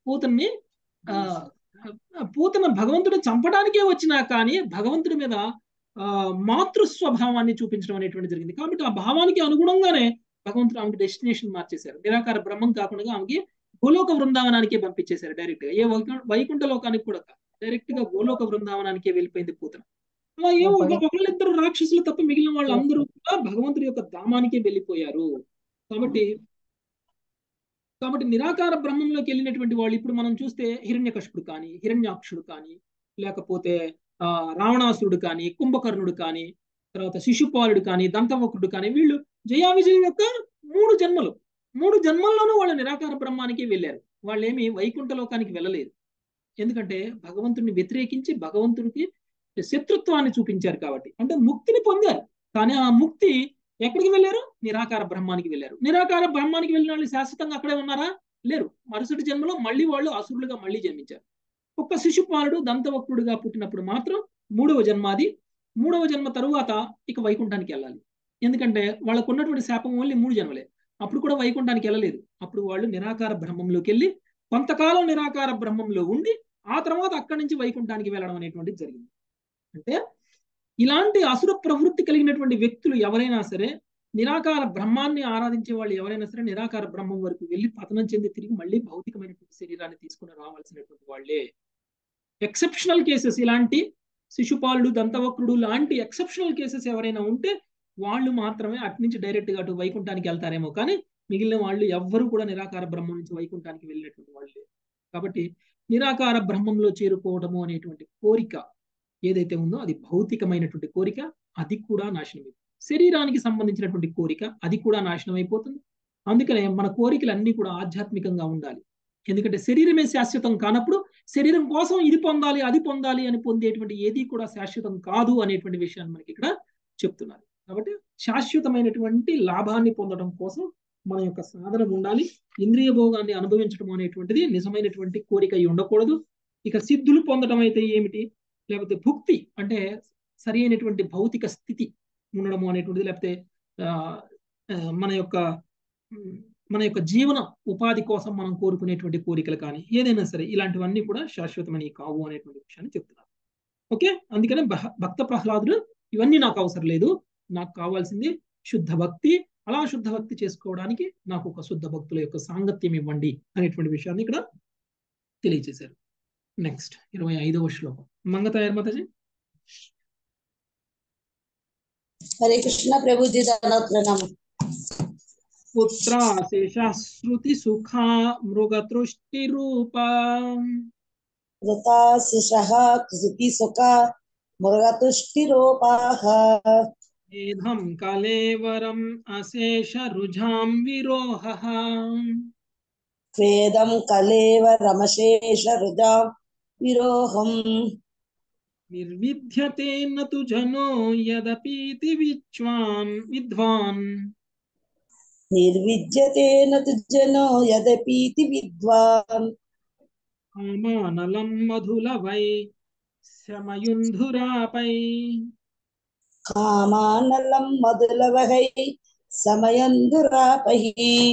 పూతన భగవంతుడు చంపడానికే వచ్చినా కానీ భగవంతుడి మీద మాతృస్వభావాన్ని చూపించడం అనేటువంటి జరిగింది. కాబట్టి ఆ భావానికి అనుగుణంగానే భగవంతుడు ఆమెకి డెస్టినేషన్ మార్చేశారు. నిరాకార బ్రహ్మం కాకుండా ఆమెకి గోలోక బృందావనానికే పంపించేశారు డైరెక్ట్ గా. ఏ వైకుంఠ లోకానికి కూడా డైరెక్ట్ గా గోలోక బృందావనానికే వెళ్ళిపోయింది పూతన. అలా ఒకళ్ళిద్దరు రాక్షసులు తప్ప మిగిలిన వాళ్ళందరూ కూడా భగవంతుడి యొక్క ధామానికే వెళ్ళిపోయారు. కాబట్టి నిరాకార బ్రహ్మంలోకి వెళ్ళినటువంటి వాళ్ళు ఇప్పుడు మనం చూస్తే హిరణ్యకశిపుడు కానీ, హిరణ్యాక్షుడు కానీ, లేకపోతే రావణాసురుడు కానీ, కుంభకర్ణుడు కానీ, తర్వాత శిశుపాలుడు కానీ, దంతవక్రుడు కానీ, వీళ్ళు జయా విజయం యొక్క 3 జన్మల్లోనూ వాళ్ళు నిరాకార బ్రహ్మానికి వెళ్ళారు. వాళ్ళేమి వైకుంఠ లోకానికి వెళ్ళలేదు. ఎందుకంటే భగవంతుడిని వ్యతిరేకించి భగవంతుడికి శత్రుత్వాన్ని చూపించారు కాబట్టి. అంటే ముక్తిని పొందారు, కానీ ఆ ముక్తి ఎక్కడికి వెళ్ళారు? నిరాకార బ్రహ్మానికి వెళ్ళారు. నిరాకార బ్రహ్మానికి వెళ్ళిన వాళ్ళు శాశ్వతంగా అక్కడే ఉన్నారా? లేరు. మరుసటి జన్మలో మళ్ళీ వాళ్ళు అసురులుగా మళ్ళీ జన్మించారు. ఒక్క శిశుపాలుడు దంతవక్రుడుగా పుట్టినప్పుడు మాత్రం 3వ జన్మాది. 3వ జన్మ తరువాత ఇక వైకుంఠానికి వెళ్ళాలి. ఎందుకంటే వాళ్ళకు ఉన్నటువంటి శాపం ఓన్లీ 3 జన్మలే. అప్పుడు కూడా వైకుంఠానికి వెళ్ళలేదు. అప్పుడు వాళ్ళు నిరాకార బ్రహ్మంలోకి వెళ్ళి కొంతకాలం నిరాకార బ్రహ్మంలో ఉండి ఆ తర్వాత అక్కడి నుంచి వైకుంఠానికి వెళ్ళడం అనేటువంటిది జరిగింది. అంటే ఇలాంటి అసుర ప్రవృత్తి కలిగినటువంటి వ్యక్తులు ఎవరైనా సరే, నిరాకార బ్రహ్మాన్ని ఆరాధించే వాళ్ళు ఎవరైనా సరే నిరాకార బ్రహ్మం వరకు వెళ్ళి పతనం చెంది తిరిగి మళ్ళీ భౌతికమైనటువంటి శరీరాన్ని తీసుకుని రావాల్సినటువంటి వాళ్ళే. ఎక్సెప్షనల్ కేసెస్, ఇలాంటి శిశుపాలుడు, దంతవక్రుడు లాంటి ఎక్సెప్షనల్ కేసెస్ ఎవరైనా ఉంటే వాళ్ళు మాత్రమే అటు నుంచి డైరెక్ట్ గా అటు వైకుంఠానికి వెళ్తారేమో, కానీ మిగిలిన వాళ్ళు ఎవ్వరూ కూడా నిరాకార బ్రహ్మం నుంచి వైకుంఠానికి వెళ్ళినటువంటి వాళ్ళే. కాబట్టి నిరాకార బ్రహ్మంలో చేరుకోవడము అనేటువంటి కోరిక ఏదైతే ఉందో అది భౌతికమైనటువంటి కోరిక, అది కూడా నాశనం అయిపోతుంది. శరీరానికి సంబంధించినటువంటి కోరిక అది కూడా నాశనం అయిపోతుంది. అందుకనే మన కోరికలు అన్ని కూడా ఆధ్యాత్మికంగా ఉండాలి. ఎందుకంటే శరీరమే శాశ్వతం కానప్పుడు శరీరం కోసం ఇది పొందాలి అది పొందాలి అని పొందేటువంటి ఏది కూడా శాశ్వతం కాదు అనేటువంటి విషయాన్ని మనకి ఇక్కడ చెప్తున్నారు. కాబట్టి శాశ్వతమైనటువంటి లాభాన్ని పొందడం కోసం మన యొక్క సాధన ఉండాలి. ఇంద్రియ భోగాన్ని అనుభవించడం అనేటువంటిది నిజమైనటువంటి కోరిక అయి ఉండకూడదు. ఇక సిద్ధులు పొందడం అయితే ఏమిటి, లేకపోతే భుక్తి అంటే సరి అయినటువంటి భౌతిక స్థితి ఉండడము అనేటువంటిది, లేకపోతే మన యొక్క మన యొక్క జీవన ఉపాధి కోసం మనం కోరుకునేటువంటి కోరికలు కానీ ఏదైనా సరే ఇలాంటివన్నీ కూడా శాశ్వతమైనవి కావు అనేటువంటి విషయాన్ని చెప్తున్నారు. ఓకే, అందుకనే భక్త ప్రహ్లాదుడు ఇవన్నీ నాకు అవసరం లేదు, నాకు కావాల్సింది శుద్ధ భక్తి, అలా శుద్ధ భక్తి చేసుకోవడానికి నాకు ఒక శుద్ధ భక్తుల యొక్క సాంగత్యం ఇవ్వండి అనేటువంటి విషయాన్ని ఇక్కడ తెలియజేశారు. నెక్స్ట్ 25వ శ్లోకం. మంగతాయర్ మాతాజీ. హరే కృష్ణ ప్రభుజీ, ప్రణామం. పుత్రాశేషశ్రుతి సుఖా మృగతృష్టి రూపా కృతి సుఖ మృగతుష్టి రూపాః ఏధం కలేవరం అశేష రుజాం విరోహః స్వేదం కలేవరమశేష రుజాం విరోహం నిర్విద్యతే నతు జనో యదపీతి విద్వాన్ నిర్విద్యతే నతు జనో యదపీతి విద్వాన్ కామానలం మధులవై శమయుంధురాపై కామానలం మధులవహై సమయందురాపై.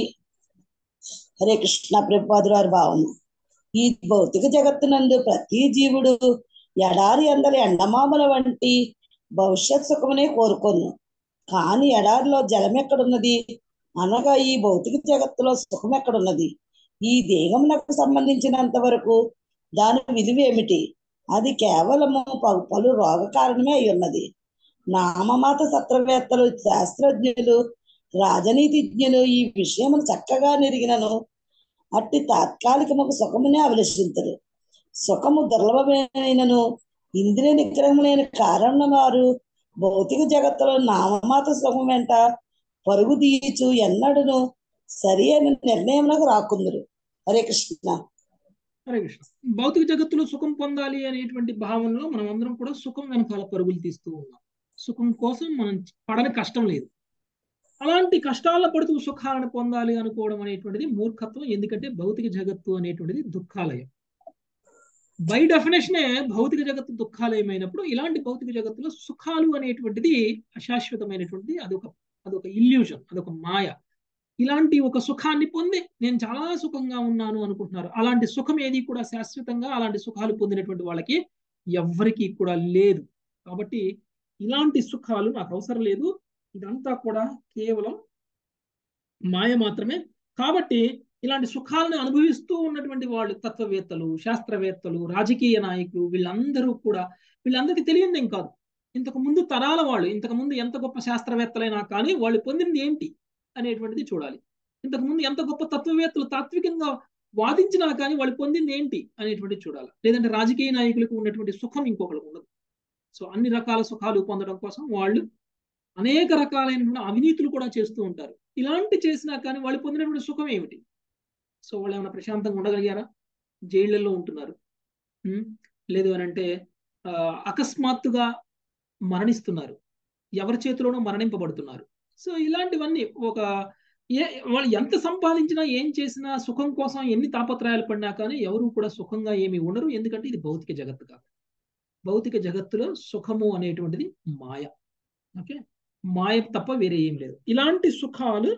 హరే కృష్ణ ప్రభుపాదుల వారి భావన. ఈ భౌతిక జగత్తునందు ప్రతి జీవుడు ఎడారి అందరి ఎండమామల వంటి భవిష్యత్ సుఖమునే కోరుకొను. కానీ ఎడారిలో జలం ఎక్కడున్నది అనగా ఈ భౌతిక జగత్తులో సుఖం ఎక్కడున్నది? ఈ దేహమునకు సంబంధించినంత వరకు దాని విలువ ఏమిటి? అది కేవలము పలు రోగ కారణమే అయి ఉన్నది. నామమాత సత్రవేత్తలు, శాస్త్రజ్ఞులు, రాజనీతిజ్ఞులు ఈ విషయమును చక్కగా నెరిగినను అట్టి తాత్కాలికముకు సుఖమునే అభిలషించరు. సుఖము దుర్లభమైనను ఇంద్రియ నిగ్రహం లేని కారణం వారు భౌతిక జగత్తులో నామమాత సుఖం వెంట పరుగు తీయచు ఎన్నడను సరి అయిన నిర్ణయమునకు రాకుందరు. హరే కృష్ణ. హరే కృష్ణ. భౌతిక జగత్తులో సుఖం పొందాలి అనేటువంటి భావనలో మనం అందరం కూడా సుఖం వెనకాల పరుగులు తీస్తూ ఉన్నాం. సుఖం కోసం మనం పడని కష్టం లేదు. అలాంటి కష్టాల్లో పడుతూ సుఖాలను పొందాలి అనుకోవడం అనేటువంటిది మూర్ఖత్వం. ఎందుకంటే భౌతిక జగత్తు అనేటువంటిది దుఃఖాలయం. బై డెఫినేషనే భౌతిక జగత్తు దుఃఖాలయమైనప్పుడు ఇలాంటి భౌతిక జగత్తులో సుఖాలు అనేటువంటిది అశాశ్వతమైనటువంటిది. అదొక ఇల్యూషన్, అదొక మాయ. ఇలాంటి ఒక సుఖాన్ని పొంది నేను చాలా సుఖంగా ఉన్నాను అనుకుంటున్నారు. అలాంటి సుఖం ఏది కూడా శాశ్వతంగా అలాంటి సుఖాలు పొందినటువంటి వాళ్ళకి ఎవ్వరికీ కూడా లేదు. కాబట్టి ఇలాంటి సుఖాలు నాకు అవసరం లేదు, ఇదంతా కూడా కేవలం మాయ మాత్రమే. కాబట్టి ఇలాంటి సుఖాలను అనుభవిస్తూ ఉన్నటువంటి వాళ్ళు తత్వవేత్తలు, శాస్త్రవేత్తలు, రాజకీయ నాయకులు, వీళ్ళందరికీ తెలియదు ఏం కాదు. ఇంతకు ముందు తరాల వాళ్ళు, ఇంతకు ముందు ఎంత గొప్ప శాస్త్రవేత్తలైనా కానీ వాళ్ళు పొందింది ఏంటి అనేటువంటిది చూడాలి. ఇంతకుముందు ఎంత గొప్ప తత్వవేత్తలు తాత్వికంగా వాదించినా కానీ వాళ్ళు పొందింది ఏంటి అనేటువంటిది చూడాలి. లేదంటే రాజకీయ నాయకులకు ఉన్నటువంటి సుఖం ఇంకొకరికి ఉండదు. సో అన్ని రకాల సుఖాలు పొందడం కోసం వాళ్ళు అనేక రకాలైనటువంటి అవినీతులు కూడా చేస్తూ ఉంటారు. ఇలాంటి చేసినా కానీ వాళ్ళు పొందినటువంటి సుఖం ఏమిటి? సో వాళ్ళు ఏమైనా ప్రశాంతంగా ఉండగలిగారా? జైళ్లలో ఉంటున్నారు. లేదు అని అంటే అకస్మాత్తుగా మరణిస్తున్నారు, ఎవరి చేతిలోనూ మరణింపబడుతున్నారు. సో ఇలాంటివన్నీ వాళ్ళు ఎంత సంపాదించినా ఏం చేసినా సుఖం కోసం ఎన్ని తాపత్రయాలు పడినా కానీ ఎవరు కూడా సుఖంగా ఏమీ ఉండరు. ఎందుకంటే ఇది భౌతిక జగత్తు కాదు. భౌతిక జగత్తులో సుఖము అనేటువంటిది మాయ. ఓకే, మాయ తప్ప వేరే ఏం లేదు. ఇలాంటి సుఖాలు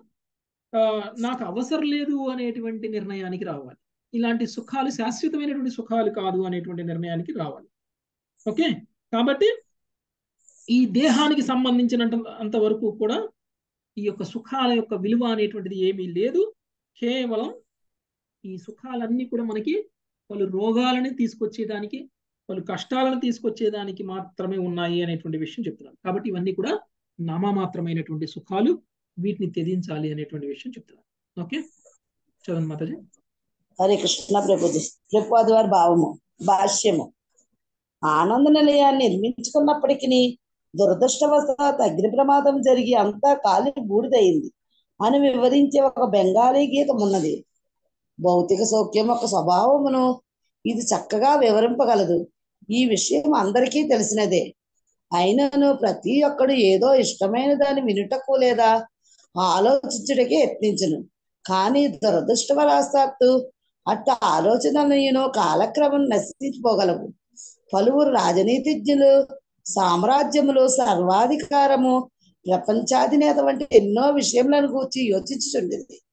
నాకు అవసరం లేదు అనేటువంటి నిర్ణయానికి రావాలి. ఇలాంటి సుఖాలు శాశ్వతమైనటువంటి సుఖాలు కాదు అనేటువంటి నిర్ణయానికి రావాలి. ఓకే, కాబట్టి ఈ దేహానికి సంబంధించినంత వరకు కూడా ఈ యొక్క సుఖాల యొక్క విలువ అనేటువంటిది ఏమీ లేదు. కేవలం ఈ సుఖాలన్నీ కూడా మనకి పలు రోగాలని తీసుకొచ్చేదానికి, పలు కష్టాలను తీసుకొచ్చేదానికి మాత్రమే ఉన్నాయి అనేటువంటి విషయం చెప్తున్నారు. కాబట్టి ఇవన్నీ కూడా నామమాత్రమైనటువంటి సుఖాలు, వీటిని త్యజించాలి అనేటువంటి విషయం చెప్తున్నారు. ఓకే, చదవండి మాతాజీ. హరే కృష్ణ ప్రభుజీ. ప్రభుపాదుల వారి భావము. భాష్యము. ఆనంద నిలయాన్ని నిర్మించుకున్నప్పటికీ దురదృష్టవశాత్ అగ్ని ప్రమాదం జరిగి అంతా కాలి బూడిదయింది అని వివరించే ఒక బెంగాలీ గీతం ఉన్నది. భౌతిక సౌఖ్యం యొక్క స్వభావమును ఇది చక్కగా వివరింపగలదు. ఈ విషయం అందరికీ తెలిసినదే. అయినను ప్రతి ఒక్కడు ఏదో ఇష్టమైన దాన్ని వినుటకు లేదా ఆలోచించుటకే యత్నించును. కానీ దురదృష్టవశాత్తు అట్ట ఆలోచనలను కాలక్రమం నశించిపోగలవు. పలువురు రాజనీతిజ్ఞులు, సామ్రాజ్యములు, సర్వాధికారము, ప్రపంచాధినేత వంటి ఎన్నో విషయములను గూర్చి యోచించుచుండేది.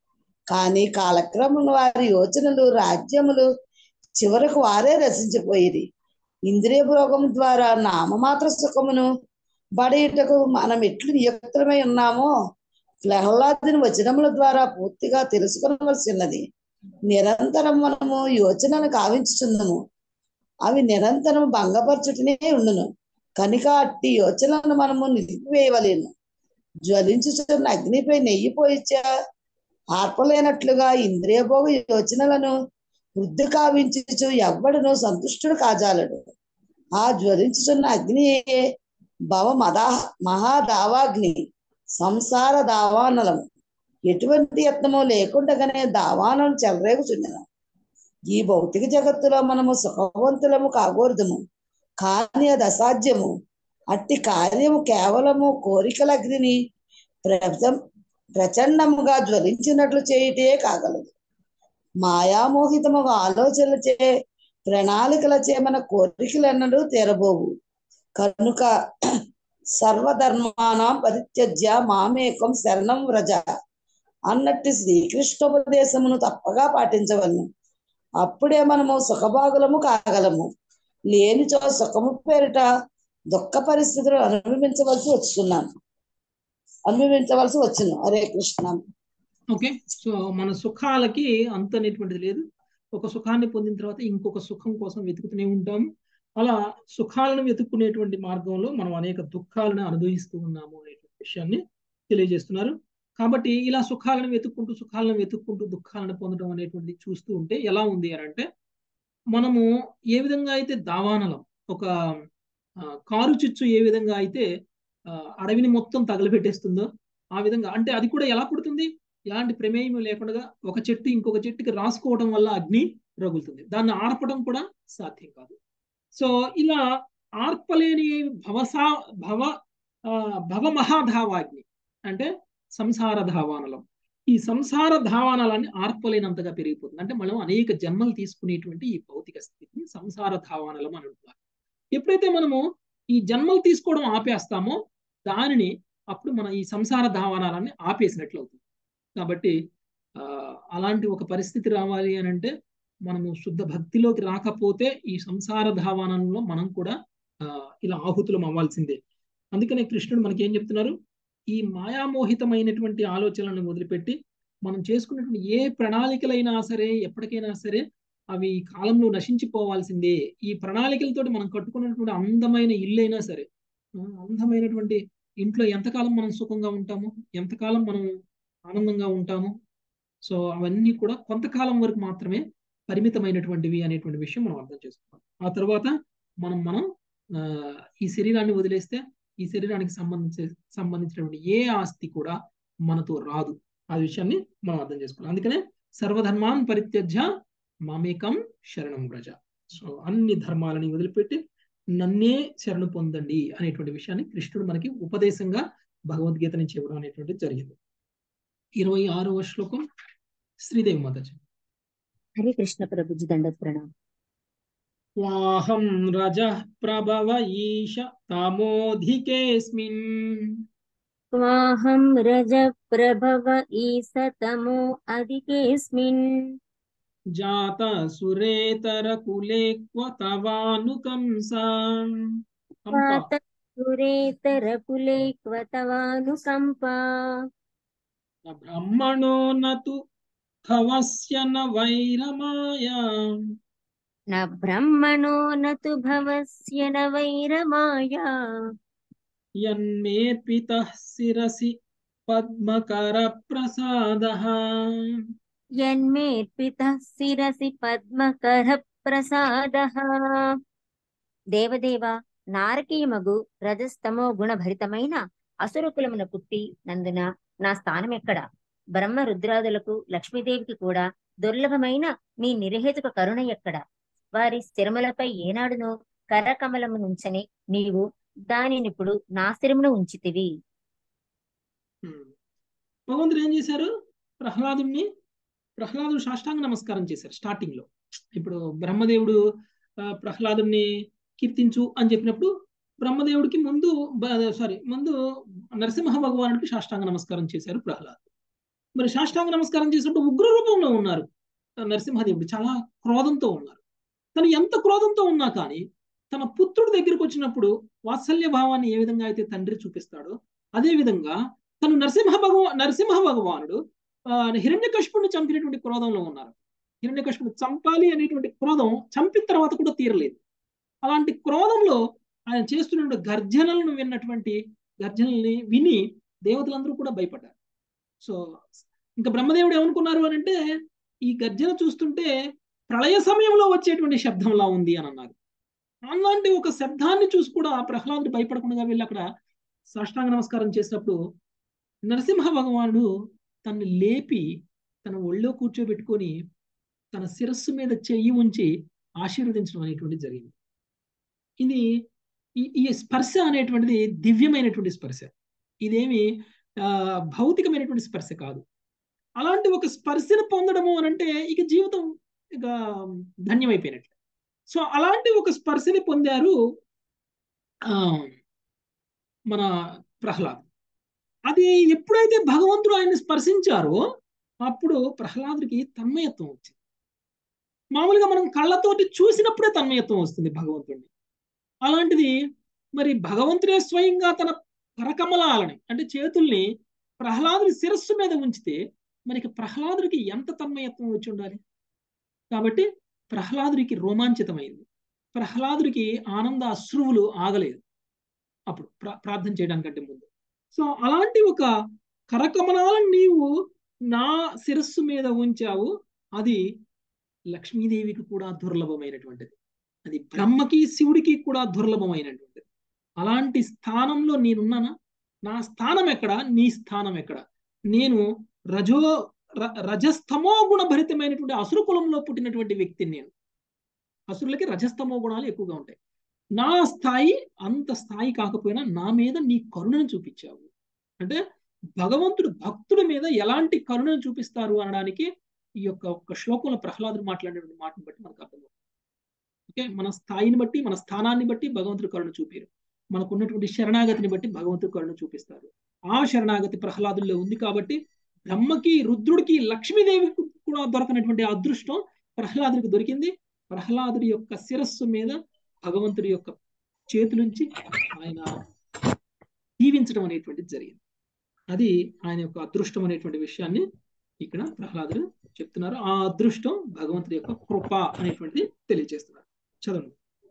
కానీ కాలక్రమంలో వారి యోచనలు రాజ్యములు చివరకు వారే రసించిపోయిరి. ఇంద్రియ భోగం ద్వారా నామమాత్ర సుఖమును బడేటకు మనం ఎట్లు నియుక్తమై ఉన్నామో ప్రహ్లాదుని వచనముల ద్వారా పూర్తిగా తెలుసుకొనవలసినది. నిరంతరం మనము యోచనను కావించుచున్నాము, అవి నిరంతరం భంగపరచుటనే ఉండును. కనుక అట్టి యోచనలను మనము నిలిపివేయవలేను. జ్వలించుచున్న అగ్నిపై నెయ్యి పోయిచ్చా ఆర్పలేనట్లుగా ఇంద్రియ భోగ యోచనలను వృద్ధి కావించుచు ఎవ్వడును సంతుష్టుడు కాజాలడు. ఆ జ్వలించుచున్న అగ్నియే మహాదావాగ్ని, సంసార దావానలము. ఎటువంటి యత్నము లేకుండానే దావానం చెలరేగుచుండెను. ఈ భౌతిక జగత్తులో మనము సుఖవంతులము కాకూడదుము, కానీ అది అసాధ్యము. అట్టి కార్యము కేవలము కోరికల అగ్నిని ప్రచండముగా జ్వలించినట్లు చేయుటే కాగలదు. మాయామోహితముగా ఆలోచనలచే ప్రణాళికలచే మన కోరికలన్నడూ తీరబోవు. కనుక సర్వధర్మానాం పరిత్యజ్య మామేకం శరణం వ్రజ అన్నట్టు శ్రీకృష్ణోపదేశమును తప్పగా పాటించవలను. అప్పుడే మనము సుఖభాగులము కాగలము. లేనిచో సుఖము పేరిట దుఃఖ పరిస్థితులు అనుభవించవలసి వచ్చును. హరే కృష్ణ. ఓకే, సో మన సుఖాలకి అంత అనేటువంటిది లేదు. ఒక సుఖాన్ని పొందిన తర్వాత ఇంకొక సుఖం కోసం వెతుకుతూనే ఉంటాము. అలా సుఖాలను వెతుక్కునేటువంటి మార్గంలో మనం అనేక దుఃఖాలను అనుభవిస్తూ ఉన్నాము అనేటువంటి విషయాన్ని తెలియజేస్తున్నారు. కాబట్టి ఇలా సుఖాలను వెతుక్కుంటూ దుఃఖాలను పొందడం అనేటువంటిది చూస్తూ ఉంటే ఎలా ఉంది అని అంటే, మనము ఏ విధంగా అయితే దావానలం, ఒక కారు చిచ్చు ఏ విధంగా అయితే అడవిని మొత్తం తగలబెట్టేస్తుందో ఆ విధంగా, అంటే అది కూడా ఎలా పుడుతుంది, ఎలాంటి ప్రమేయం లేకుండా ఒక చెట్టు ఇంకొక చెట్టుకి రాసుకోవడం వల్ల అగ్ని రగులుతుంది. దాన్ని ఆర్పడం కూడా సాధ్యం కాదు. సో ఇలా ఆర్పలేని భవమహాధావాగ్ని అంటే సంసార ధావానలం. ఈ సంసార ధావానలాన్ని ఆర్పలేనంతగా పెరిగిపోతుంది. అంటే మనం అనేక జన్మలు తీసుకునేటువంటి ఈ భౌతిక స్థితిని సంసార ధావానలం అని అంటున్నారు. ఎప్పుడైతే మనము ఈ జన్మలు తీసుకోవడం ఆపేస్తామో దానిని అప్పుడు మన ఈ సంసార ధావానాలన్నీ ఆపేసినట్లు అవుతుంది. కాబట్టి అలాంటి ఒక పరిస్థితి రావాలి అని అంటే మనము శుద్ధ భక్తిలోకి రాకపోతే ఈ సంసార ధావానంలో మనం కూడా ఇలా ఆహుతులం అవ్వాల్సిందే. అందుకనే కృష్ణుడు మనకి ఏం చెప్తున్నారు, ఈ మాయామోహితమైనటువంటి ఆలోచనలను వదిలిపెట్టి మనం చేసుకున్నటువంటి ఏ ప్రణాళికలైనా సరే ఎప్పటికైనా సరే అవి కాలంలో నశించిపోవాల్సిందే. ఈ ప్రణాళికలతోటి మనం కట్టుకున్నటువంటి అందమైన ఇల్లు అయినా సరే, అందమైనటువంటి ఇంట్లో ఎంతకాలం మనం సుఖంగా ఉంటాము, ఎంతకాలం మనం ఆనందంగా ఉంటాము, సో అవన్నీ కూడా కొంతకాలం వరకు మాత్రమే పరిమితమైనటువంటివి అనేటువంటి విషయం మనం అర్థం చేసుకోవాలి. ఆ తర్వాత మనం ఈ శరీరాన్ని వదిలేస్తే ఈ శరీరానికి సంబంధించినటువంటి ఏ ఆస్తి కూడా మనతో రాదు. ఆ విషయాన్ని మనం అర్థం చేసుకోవాలి. అందుకనే సర్వధర్మాన్ పరిత్యజ్య మామేకం శరణం వ్రజ. సో అన్ని ధర్మాలని వదిలిపెట్టి నన్నే శరణు పొందండి అనేటువంటి విషయాన్ని కృష్ణుడు మనకి ఉపదేశంగా భగవద్గీత నుంచి ఇవ్వడం అనేటువంటిది జరిగింది. 26వ శ్లోకం శ్రీదేవి మాతాజీ. హరే కృష్ణ ప్రభుజీ, దండ ప్రణామం. వాహం రజః ప్రభవ ఈశ తమోధికేస్మిన్. వాహం రజ ప్రభవ ఈశ తమో అధికేస్మిన్. జాత సురేతర కులే క్వ తవానుకంసా. సురేతర కులే క్వ తవానుకంపా. బ్రహ్మణో నతు భవస్య న వైరమాయా. న బ్రహ్మణో నతు భవస్య న వైరమాయా. యన్మేర్పితః శిరసి పద్మకర ప్రసాదః. యన్మేర్పితః శిరసి పద్మకర ప్రసాదః. దేవదేవ, నారకీయమగు రజస్తమో గుణభరితమైన అసురకులమున పుట్టి నందున నా స్థానం ఎక్కడ? బ్రహ్మ రుద్రాదులకు లక్ష్మీదేవికి కూడా దుర్లభమైన నీ నిర్హేతుక కరుణ ఎక్కడ? వారి స్థిరములపై ఏనాడునో కరకమలము నుంచని నీవు దానినిప్పుడు నా స్థిరమును ఉంచితివి. భగవంతుడు ఏం చేశారు, ప్రహ్లాదుడు సాష్టాంగ నమస్కారం చేశారు స్టార్టింగ్ లో. ఇప్పుడు బ్రహ్మదేవుడు ప్రహ్లాదుని కీర్తించు అని చెప్పినప్పుడు బ్రహ్మదేవుడికి ముందు నరసింహ భగవానుడికి సాష్టాంగ నమస్కారం చేశారు ప్రహ్లాదు. మరి సాష్టాంగ నమస్కారం చేసినప్పుడు ఉగ్ర రూపంలో ఉన్నారు నరసింహదేవుడు, చాలా క్రోధంతో ఉన్నారు. తను ఎంత క్రోధంతో ఉన్నా కానీ తన పుత్రుడి దగ్గరికి వచ్చినప్పుడు వాత్సల్య భావాన్ని ఏ విధంగా అయితే తండ్రి చూపిస్తాడో అదే విధంగా తను నరసింహ భగవానుడు హిరణ్యకశిపుడిని చంపినటువంటి క్రోధంలో ఉన్నారు. హిరణ్యకశిపుడు చంపాలి అనేటువంటి క్రోధం చంపిన తర్వాత కూడా తీరలేదు. అలాంటి క్రోధంలో ఆయన చేస్తున్న గర్జనలను గర్జనల్ని విని దేవతలందరూ కూడా భయపడ్డారు. సో ఇంకా బ్రహ్మదేవుడు ఏమనుకున్నారు అని అంటే, ఈ గర్జన చూస్తుంటే ప్రళయ సమయంలో వచ్చేటువంటి శబ్దంలా ఉంది అని అన్నారు. అలాంటి ఒక శబ్దాన్ని చూసి కూడా ప్రహ్లాదుడు భయపడకుండా వెళ్ళి అక్కడ సాష్టాంగ నమస్కారం చేసినప్పుడు నరసింహ భగవానుడు తనని లేపి తన ఒళ్ళో కూర్చోబెట్టుకొని తన శిరస్సు మీద చెయ్యి ఉంచి ఆశీర్వదించడం అనేటువంటిది జరిగింది. ఇది ఈ స్పర్శ అనేటువంటిది దివ్యమైనటువంటి స్పర్శ, ఇదేమి భౌతికమైనటువంటి స్పర్శ కాదు. అలాంటి ఒక స్పర్శను పొందడము అని అంటే ఇక జీవితం ఇక ధన్యమైపోయినట్లు. సో అలాంటి ఒక స్పర్శని పొందారు మన ప్రహ్లాద్. అది ఎప్పుడైతే భగవంతుడు ఆయన్ని స్పర్శించారో అప్పుడు ప్రహ్లాదుడికి తన్మయత్వం వచ్చింది. మామూలుగా మనం కళ్ళతోటి చూసినప్పుడే తన్మయత్వం వస్తుంది భగవంతుడిని. అలాంటిది మరి భగవంతుడే స్వయంగా తన కరకమలాలని అంటే చేతుల్ని ప్రహ్లాదుడి శిరస్సు మీద ఉంచితే మనకి ప్రహ్లాదుడికి ఎంత తన్మయత్వం వచ్చి ఉండాలి. కాబట్టి ప్రహ్లాదుడికి రోమాంచితమైంది, ప్రహ్లాదుడికి ఆనంద అశ్రువులు ఆగలేదు అప్పుడు ప్రార్థన చేయడానికంటే ముందు. సో అలాంటి ఒక కరకమలాలను నీవు నా శిరస్సు మీద ఉంచావు, అది లక్ష్మీదేవికి కూడా దుర్లభమైనటువంటిది, అది బ్రహ్మకి శివుడికి కూడా దుర్లభమైనటువంటిది. అలాంటి స్థానంలో నేనున్నానా? నా స్థానం ఎక్కడ, నీ స్థానం ఎక్కడ? నేను రజస్తమో గుణ భరితమైనటువంటి అసురు కులంలో పుట్టినటువంటి వ్యక్తిని. నేను అసురులకి రజస్తమో గుణాలు ఎక్కువగా ఉంటాయి. నా స్థాయి అంత స్థాయి కాకపోయినా నా మీద నీ కరుణను చూపించావు. అంటే భగవంతుడు భక్తుడి మీద ఎలాంటి కరుణను చూపిస్తారు అనడానికి ఈ యొక్క ఒక్క శ్లోకంలో ప్రహ్లాదుడు మాట్లాడినటువంటి మాటను బట్టి మనకు అర్థమవుతుంది. ఓకే, మన స్థాయిని బట్టి మన స్థానాన్ని బట్టి భగవంతుడు కరుణ చూపారు, మనకున్నటువంటి శరణాగతిని బట్టి భగవంతుడు కరుణ చూపిస్తారు. ఆ శరణాగతి ప్రహ్లాదుల్లో ఉంది కాబట్టి బ్రహ్మకి రుద్రుడికి లక్ష్మీదేవికి కూడా దొరకనటువంటి అదృష్టం ప్రహ్లాదుడికి దొరికింది. ప్రహ్లాదుడి యొక్క శిరస్సు మీద భగవంతుడి యొక్క చేతులుంచి ఆయన దీవించడం అనేటువంటిది జరిగింది. అది ఆయన యొక్క అదృష్టం అనేటువంటి విషయాన్ని ఇక్కడ ప్రహ్లాదుడు చెప్తున్నారు. ఆ అదృష్టం భగవంతుడి యొక్క కృప అనేటువంటిది తెలియజేస్తున్నారు. చదవండి.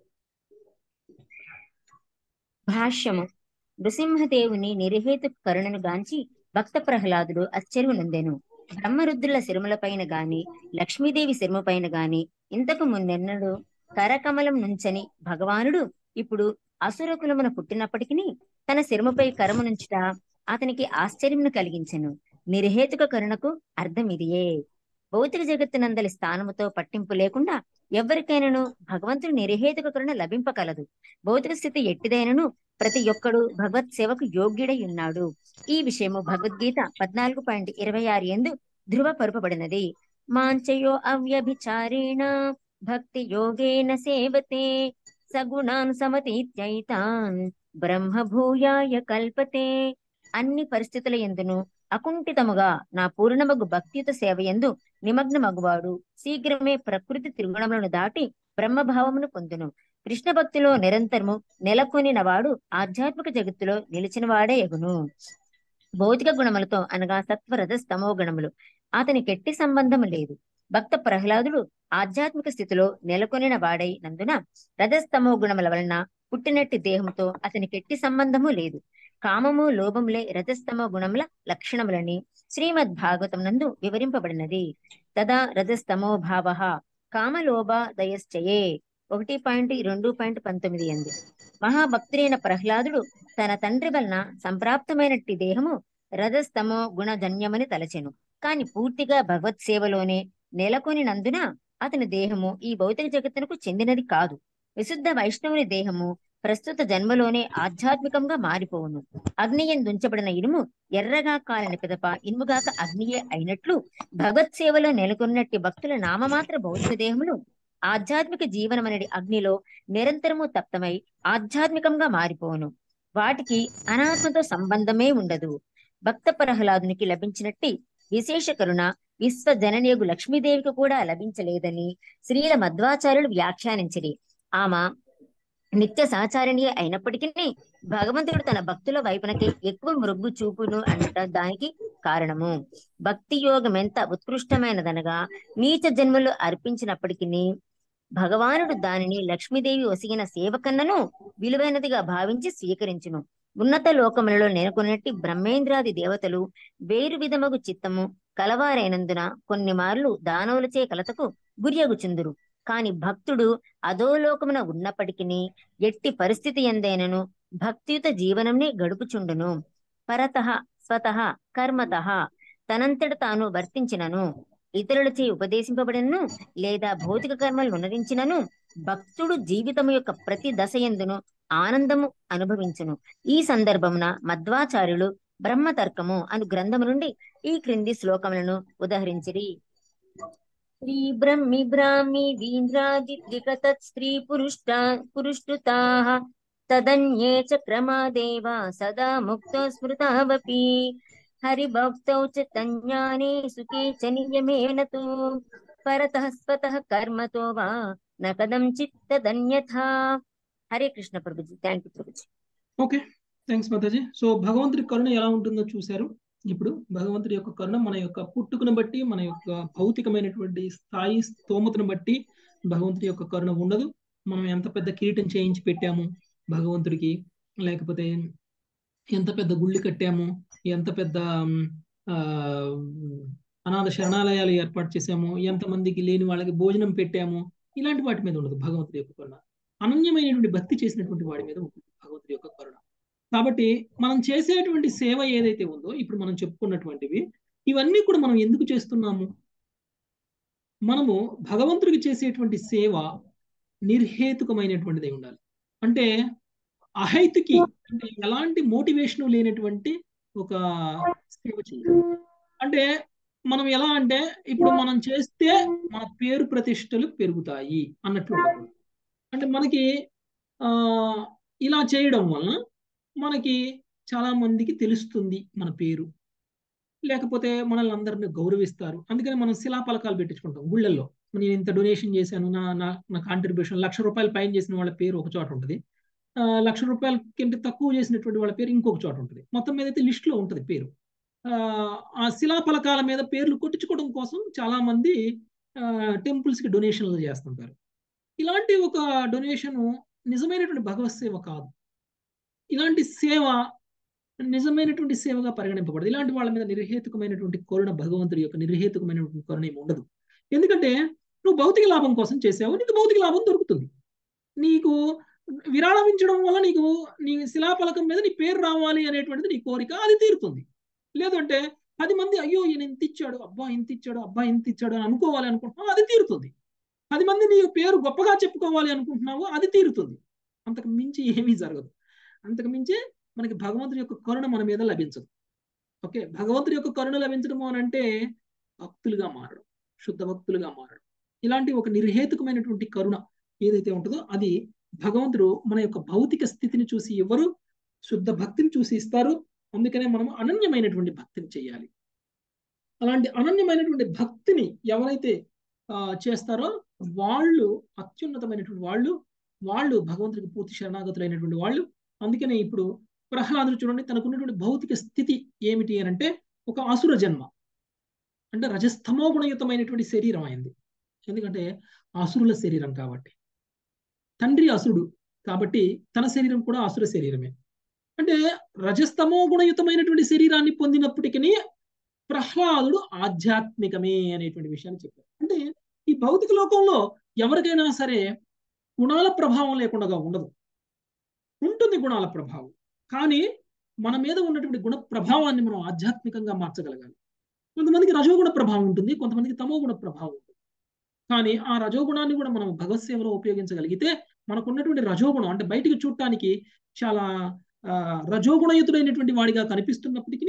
భాష్యము. నృసింహదేవుని నిర్హేతు కరుణను గాంచి భక్త ప్రహ్లాదుడు ఆశ్చర్యనందెను. బ్రహ్మరుద్రుల శిరములపైన గాని లక్ష్మీదేవి శిరముపైన గాని ఇంతకు ముందెన్నడు కరకమలం నుంచని భగవానుడు ఇప్పుడు అసురకులమున పుట్టినప్పటికీ తన శిరముపై కరము నుంచుట అతనికి ఆశ్చర్యమును కలిగించెను. నిర్హేతుక కరుణకు అర్థం ఇదియే. భౌతిక జగత్తునందలి స్థానముతో పట్టింపు లేకుండా ఎవరికైనాను భగవంతుని నిర్హేతుక కరుణ లభింపగలదు. భౌతిక స్థితి ఎట్టిదైనను ప్రతి ఒక్కడు భగవత్ సేవకు యోగ్యుడై ఉన్నాడు. ఈ విషయము భగవద్గీత 14.26 యందు ధృవపరపబడినది. మాంచయో అవ్యభిచారేణ భక్తి యోగేన సేవతే సగుణాన్ సమతీత్యైతాన్ బ్రహ్మ భూయాయ కల్పతే. అన్ని పరిస్థితుల యందును అకుంఠితముగా నా పూర్ణమగు భక్తియుత సేవ యందు నిమగ్నమగువాడు శీఘ్రమే ప్రకృతి త్రిగుణములను దాటి బ్రహ్మభావమును పొందును. కృష్ణ భక్తిలో నిరంతరము నెలకొనినవాడు ఆధ్యాత్మిక జగత్తులో నిలిచిన వాడే ఎగును. భౌతిక గుణములతో అనగా సత్వ రజస్తమో గుణములు అతనికి ఎట్టి సంబంధము లేదు. భక్త ప్రహ్లాదుడు ఆధ్యాత్మిక స్థితిలో నెలకొనిన వాడై నందున రజస్తమో గుణముల వలన పుట్టినట్టి దేహంతో అతనికి ఎట్టి సంబంధము లేదు. కామము లోభములే రజస్తమో గుణముల లక్షణములని శ్రీమద్ భాగవతం నందు వివరింపబడినది. తదా రజస్తమో భావ కామలోభ దయశ్చయే 1.2.19 యందు. మహాభక్తుడైన ప్రహ్లాదుడు తన తండ్రి వలన సంప్రాప్తమైనట్టి దేహము రజస్తమో గుణజన్యమని తలచెను. కాని పూర్తిగా భగవత్ సేవలోనే నెలకొని నందున అతని దేహము ఈ భౌతిక జగత్తునకు చెందినది కాదు. విశుద్ధ వైష్ణవుని దేహము ప్రస్తుత జన్మలోనే ఆధ్యాత్మికంగా మారిపోవును. అగ్నియందుంచబడిన ఇనుము ఎర్రగా కాలిన పిదప ఇనుముగాక అగ్నియే అయినట్లు భగవత్ సేవలో నెలకొన్నట్టి భక్తుల నామమాత్ర భౌతిక దేహములు ఆధ్యాత్మిక జీవనమనడి అగ్నిలో నిరంతరము తప్తమై ఆధ్యాత్మికంగా మారిపోవును. వాటికి అనాత్మతో సంబంధమే ఉండదు. భక్త ప్రహ్లాదునికి లభించినట్టి విశేష కరుణ విశ్వజననియగు లక్ష్మీదేవికి కూడా లభించలేదని శ్రీల మధ్వాచార్యులు వ్యాఖ్యానించిరి. ఆమె నిత్య సహచారిణి అయినప్పటికీ భగవంతుడు తన భక్తుల వైపునకి ఎక్కువ మృగ్గు చూపును అంట దానికి కారణము. భక్తి యోగం ఎంత ఉత్కృష్టమైనదనగా నీచ జన్మలు అర్పించినప్పటికీ భగవానుడు దానిని లక్ష్మీదేవి ఒసిగిన సేవకన్నను విలువైనదిగా భావించి స్వీకరించును. ఉన్నత లోకములలో నెలకొన్నట్టి బ్రహ్మేంద్రాది దేవతలు వేరు విధమగు చిత్తము కలవారైనందున కొన్ని మార్లు దానవులచే కలతకు గురియగుచుందురు. కాని భక్తుడు అధోలోకమున ఉన్నప్పటికీ ఎట్టి పరిస్థితి ఎందైనను భక్తియుత జీవనంని గడుపుచుండును. పరతః స్వతః కర్మతః తనంతట తాను వర్తించినను, ఇతరులచే ఉపదేశింపబడినను లేదా భౌతిక కర్మలు అనుసరించినను భక్తుడు జీవితము యొక్క ప్రతి దశయందును ఆనందము అనుభవించును. ఈ సందర్భమున మధ్వాచార్యులు బ్రహ్మతర్కము అను గ్రంథము నుండి ఈ క్రింది శ్లోకములను ఉదహరించిరి. శ్రీ బ్రహ్మి బ్రాహ్మి వీంద్రాదిత్రిక తత్ స్త్రీ పురుష్టుతాః తదన్యే చ క్రమాదేవ సదా ముక్తో స్మృతావపి హరిభక్తౌ చ తజ్ఞానే సుఖే చ నియమేన తు పరతః స్వతః కర్మతో వా న కదంచిత్ తదన్యథా. Hare Krishna Prabhuji. Thank you Prabhuji. Okay, thanks Mataji. So భగవంతుడి కరుణ ఎలా ఉంటుందో చూశారు. ఇప్పుడు భగవంతుడి యొక్క కరుణ మన యొక్క పుట్టుకను బట్టి, మన యొక్క భౌతికమైనటువంటి స్థాయి స్తోమతను బట్టి భగవంతుడి యొక్క కరుణ ఉండదు. మనం ఎంత పెద్ద కిరీటం చేయించి పెట్టాము భగవంతుడికి, లేకపోతే ఎంత పెద్ద గుళ్ళు కట్టాము, ఎంత పెద్ద అనాథ శరణాలయాలు ఏర్పాటు చేశాము, ఎంతమందికి లేని వాళ్ళకి భోజనం పెట్టాము, ఇలాంటి వాటి మీద ఉండదు భగవంతుడి యొక్క కరుణ. అనన్యమైనటువంటి భక్తి చేసినటువంటి వాడి మీద ఉంటుంది భగవంతుడి యొక్క కరుణ. కాబట్టి మనం చేసేటువంటి సేవ ఏదైతే ఉందో, ఇప్పుడు మనం చెప్పుకున్నటువంటివి ఇవన్నీ కూడా మనం ఎందుకు చేస్తున్నాము? మనము భగవంతుడికి చేసేటువంటి సేవ నిర్హేతుకమైనటువంటిది ఉండాలి. అంటే అహైతుకి, అంటే ఎలాంటి మోటివేషన్ లేనటువంటి ఒక సేవ చేయాలి. అంటే మనం ఎలా అంటే, ఇప్పుడు మనం చేస్తే మన పేరు ప్రతిష్టలు పెరుగుతాయి అన్నట్లు ఉండకూడదు. అంటే మనకి ఇలా చేయడం వలన మనకి చాలా మందికి తెలుస్తుంది మన పేరు, లేకపోతే మనల్ని అందరిని గౌరవిస్తారు. అందుకని మనం శిలాపలకాలు పెట్టించుకుంటాం గుళ్ళల్లో. నేను ఇంత డొనేషన్ చేశాను, నా కాంట్రిబ్యూషన్ ₹1,00,000 పైన చేసిన వాళ్ళ పేరు ఒక చోట ఉంటుంది, ₹1,00,000 కంటే తక్కువ చేసినటువంటి వాళ్ళ పేరు ఇంకొక చోట ఉంటుంది. మొత్తం మీద అయితే లిస్టులో ఉంటుంది పేరు. ఆ శిలాపలకాల మీద పేర్లు కొట్టించుకోవడం కోసం చాలా మంది టెంపుల్స్కి డొనేషన్లు చేస్తుంటారు. ఇలాంటి ఒక డొనేషన్ నిజమైనటువంటి భగవత్ సేవ కాదు. ఇలాంటి సేవ నిజమైనటువంటి సేవగా పరిగణింపబడదు. ఇలాంటి వాళ్ళ మీద నిర్హేతుకమైనటువంటి కరుణ, భగవంతుడి యొక్క నిర్హేతుకమైనటువంటి కరుణ ఏమి ఉండదు. ఎందుకంటే నువ్వు భౌతిక లాభం కోసం చేసావు, నీకు భౌతిక లాభం దొరుకుతుంది. నీకు విరాళం ఇచ్చడం వల్ల నీ శిలాపలకం మీద నీ పేరు రావాలి అనేటువంటిది నీ కోరిక, అది తీరుతుంది. లేదంటే 10 మంది అయ్యో ఈయన ఇంత ఇచ్చాడు, అబ్బా ఇంత ఇచ్చాడు, అబ్బా ఇంత ఇచ్చాడు అని అనుకోవాలి అనుకుంటున్నావు, అది తీరుతుంది. 10 మంది నీ పేరు గొప్పగా చెప్పుకోవాలి అనుకుంటున్నావు, అది తీరుతుంది. అంతకు మించి ఏమీ జరగదు. అంతకు మించి మనకి భగవంతుడి యొక్క కరుణ మన మీద లభించదు. ఓకే, భగవంతుడి యొక్క కరుణ లభించడం అని అంటే భక్తులుగా మారడం, శుద్ధ భక్తులుగా మారడం. ఇలాంటి ఒక నిర్హేతుకమైనటువంటి కరుణ ఏదైతే ఉంటుందో అది భగవంతుడు మన యొక్క భౌతిక స్థితిని చూసి ఇవ్వరు, శుద్ధ భక్తిని చూసి ఇస్తారు. అందుకనే మనం అనన్యమైనటువంటి భక్తిని చేయాలి. అలాంటి అనన్యమైనటువంటి భక్తిని ఎవరైతే చేస్తారో వాళ్ళు అత్యున్నతమైనటువంటి వాళ్ళు భగవంతుడికి పూర్తి శరణాగతులైనటువంటి వాళ్ళు. అందుకనే ఇప్పుడు ప్రహ్లాదుడు చూడండి, తనకున్నటువంటి భౌతిక స్థితి ఏమిటి అని అంటే ఒక అసుర జన్మ, అంటే రజస్తమో గుణయుతమైనటువంటి శరీరం అయింది. ఎందుకంటే అసురుల శరీరం కాబట్టి, తండ్రి అసురుడు కాబట్టి తన శరీరం కూడా అసుర శరీరమే. అంటే రజస్తమో గుణయుతమైనటువంటి శరీరాన్ని పొందినప్పటికీ ప్రహ్లాదుడు ఆధ్యాత్మికమే అనేటువంటి విషయాన్ని చెప్పారు. అంటే ఈ భౌతిక లోకంలో ఎవరికైనా సరే గుణాల ప్రభావం లేకుండా ఉండదు, ఉంటుంది గుణాల ప్రభావం. కానీ మన మీద ఉన్నటువంటి గుణ ప్రభావాన్ని మనం ఆధ్యాత్మికంగా మార్చగలగాలి. కొంతమందికి రజోగుణ ప్రభావం ఉంటుంది, కొంతమందికి తమో గుణ ప్రభావం ఉంటుంది. కానీ ఆ రజోగుణాన్ని కూడా మనం భగవత్ సేవలో ఉపయోగించగలిగితే మనకున్నటువంటి రజోగుణం, అంటే బయటికి చూడటానికి చాలా రజోగుణయుతుడైనటువంటి వాడిగా కనిపిస్తున్నప్పటికీ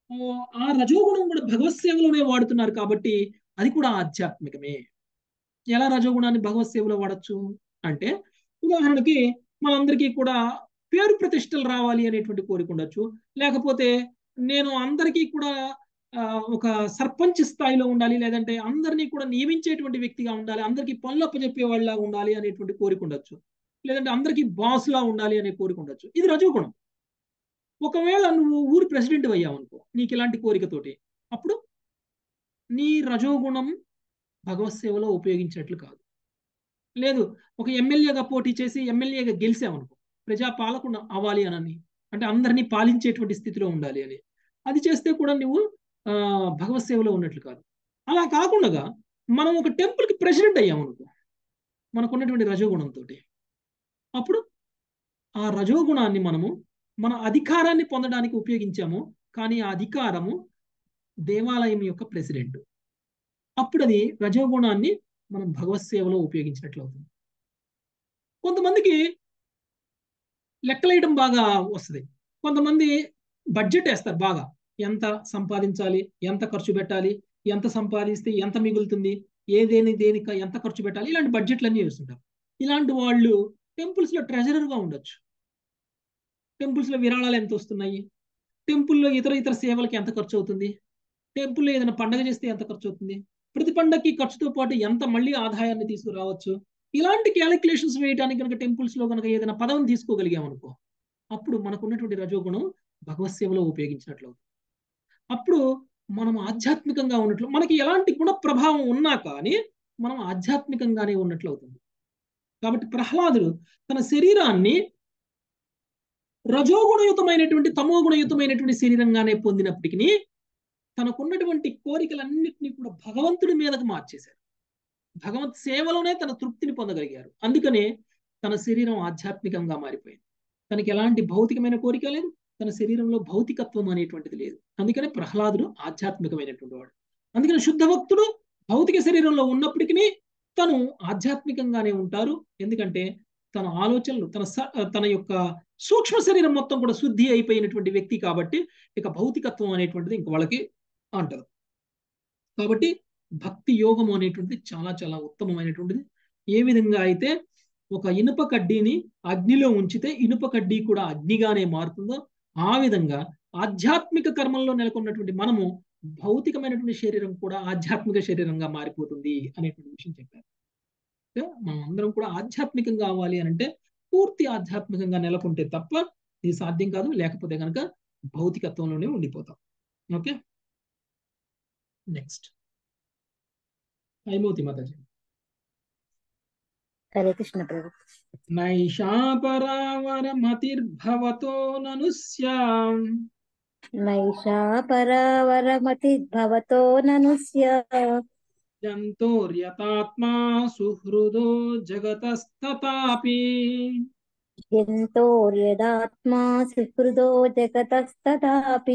ఆ రజోగుణం కూడా భగవత్ సేవలోనే వాడుతున్నారు కాబట్టి అది కూడా ఆధ్యాత్మికమే. ఎలా రజోగుణాన్ని భగవత్ సేవలో వాడచ్చు అంటే, ఉదాహరణకి మనందరికీ కూడా పేరు ప్రతిష్టలు రావాలి అనేటువంటి కోరిక ఉండొచ్చు, లేకపోతే నేను అందరికీ కూడా ఒక సర్పంచ్ స్థాయిలో ఉండాలి, లేదంటే అందరినీ కూడా నియమించేటువంటి వ్యక్తిగా ఉండాలి, అందరికీ పనులు అప్పచెప్పే వాళ్ళగా ఉండాలి అనేటువంటి కోరిక ఉండొచ్చు, లేదంటే అందరికీ బాస్ లా ఉండాలి అనే కోరిక ఉండొచ్చు. ఇది రజోగుణం. ఒకవేళ నువ్వు ఊరి ప్రెసిడెంట్ అయ్యావు అనుకో నీకు ఇలాంటి కోరికతోటి, అప్పుడు నీ రజోగుణం భగవత్ సేవలో ఉపయోగించినట్లు కాదు. లేదు, ఒక ఎమ్మెల్యేగా పోటీ చేసి ఎమ్మెల్యేగా గెలిచామనుకో, ప్రజాపాలకుడు అవ్వాలి అని, అంటే అందరినీ పాలించేటువంటి స్థితిలో ఉండాలి అని, అది చేస్తే కూడా నువ్వు భగవత్ సేవలో ఉన్నట్లు కాదు. అలా కాకుండా మనం ఒక టెంపుల్కి ప్రెసిడెంట్ అయ్యామనుకో మనకున్నటువంటి రజోగుణంతో, అప్పుడు ఆ రజోగుణాన్ని మనము మన అధికారాన్ని పొందడానికి ఉపయోగించాము, కానీ ఆ అధికారము దేవాలయం యొక్క ప్రెసిడెంట్. అప్పుడు అది రజోగుణాన్ని మనం భగవత్ సేవలో ఉపయోగించినట్లు అవుతుంది. కొంతమందికి లెక్కలేయడం బాగా వస్తుంది, కొంతమంది బడ్జెట్ వేస్తారు బాగా, ఎంత సంపాదించాలి, ఎంత ఖర్చు పెట్టాలి, ఎంత సంపాదిస్తే ఎంత మిగులుతుంది, దేనికి ఎంత ఖర్చు పెట్టాలి, ఇలాంటి బడ్జెట్లన్నీ వేస్తుంటారు. ఇలాంటి వాళ్ళు టెంపుల్స్లో ట్రెజరర్గా ఉండొచ్చు. టెంపుల్స్లో విరాళాలు ఎంత వస్తున్నాయి, టెంపుల్లో ఇతర సేవలకి ఎంత ఖర్చు అవుతుంది, టెంపుల్లో ఏదైనా పండగ చేస్తే ఎంత ఖర్చు అవుతుంది, ప్రతి పండగకి ఖర్చుతో పాటు ఎంత మళ్ళీ ఆదాయాన్ని తీసుకురావచ్చు, ఇలాంటి క్యాలిక్యులేషన్స్ వేయడానికి కనుక టెంపుల్స్లో కనుక ఏదైనా పదవిని తీసుకోగలిగామనుకో, అప్పుడు మనకు ఉన్నటువంటి రజోగుణం భగవత్ సేవలో ఉపయోగించినట్లు అవుతుంది. అప్పుడు మనం ఆధ్యాత్మికంగా ఉన్నట్లు, మనకి ఎలాంటి గుణ ప్రభావం ఉన్నా కానీ మనం ఆధ్యాత్మికంగానే ఉన్నట్లు అవుతుంది. కాబట్టి ప్రహ్లాదుడు తన శరీరాన్ని రజోగుణయుతమైనటువంటి తమోగుణయుతమైనటువంటి శరీరంగానే పొందినప్పటికీ తనకున్నటువంటి కోరికలన్నింటినీ కూడా భగవంతుడి మీదకు మార్చేశారు. భగవత్ సేవలోనే తన తృప్తిని పొందగలిగారు. అందుకనే తన శరీరం ఆధ్యాత్మికంగా మారిపోయింది. తనకి ఎలాంటి భౌతికమైన కోరిక లేదు, తన శరీరంలో భౌతికత్వం అనేటువంటిది లేదు. అందుకనే ప్రహ్లాదుడు ఆధ్యాత్మికమైనటువంటి వాడు. అందుకని శుద్ధ భక్తుడు భౌతిక శరీరంలో ఉన్నప్పటికీ తను ఆధ్యాత్మికంగానే ఉంటారు. ఎందుకంటే తన ఆలోచనలు, తన యొక్క సూక్ష్మ శరీరం మొత్తం కూడా శుద్ధి అయిపోయినటువంటి వ్యక్తి కాబట్టి ఇక భౌతికత్వం అనేటువంటిది ఇంక వాళ్ళకి అంటారు. కాబట్టి భక్తి యోగం అనేటువంటిది చాలా చాలా ఉత్తమమైనటువంటిది. ఏ విధంగా అయితే ఒక ఇనుప కడ్డీని అగ్నిలో ఉంచితే ఇనుప కడ్డీ కూడా అగ్నిగానే మారుతుందో, ఆ విధంగా ఆధ్యాత్మిక కర్మంలో నెలకొన్నటువంటి మనము భౌతికమైనటువంటి శరీరం కూడా ఆధ్యాత్మిక శరీరంగా మారిపోతుంది అనేటువంటి విషయం చెప్పారు. మనం అందరం కూడా ఆధ్యాత్మికంగా అవ్వాలి అని అంటే పూర్తి ఆధ్యాత్మికంగా నెలకొంటే తప్ప ఇది సాధ్యం కాదు. లేకపోతే కనుక భౌతికత్వంలోనే ఉండిపోతాం. Okay, next Haimavati Mataji. హరే కృష్ణ ప్రభు. నైషా పరావరమతిర్భవతో నను స్యాం నైషా పరావరమతిర్భవతో నను స్యాత్ జంతోర్యతాత్మా సుహృదో జగతస్తతాపి జంతోర్యదాత్మా సుహృదో జగతస్తథాపి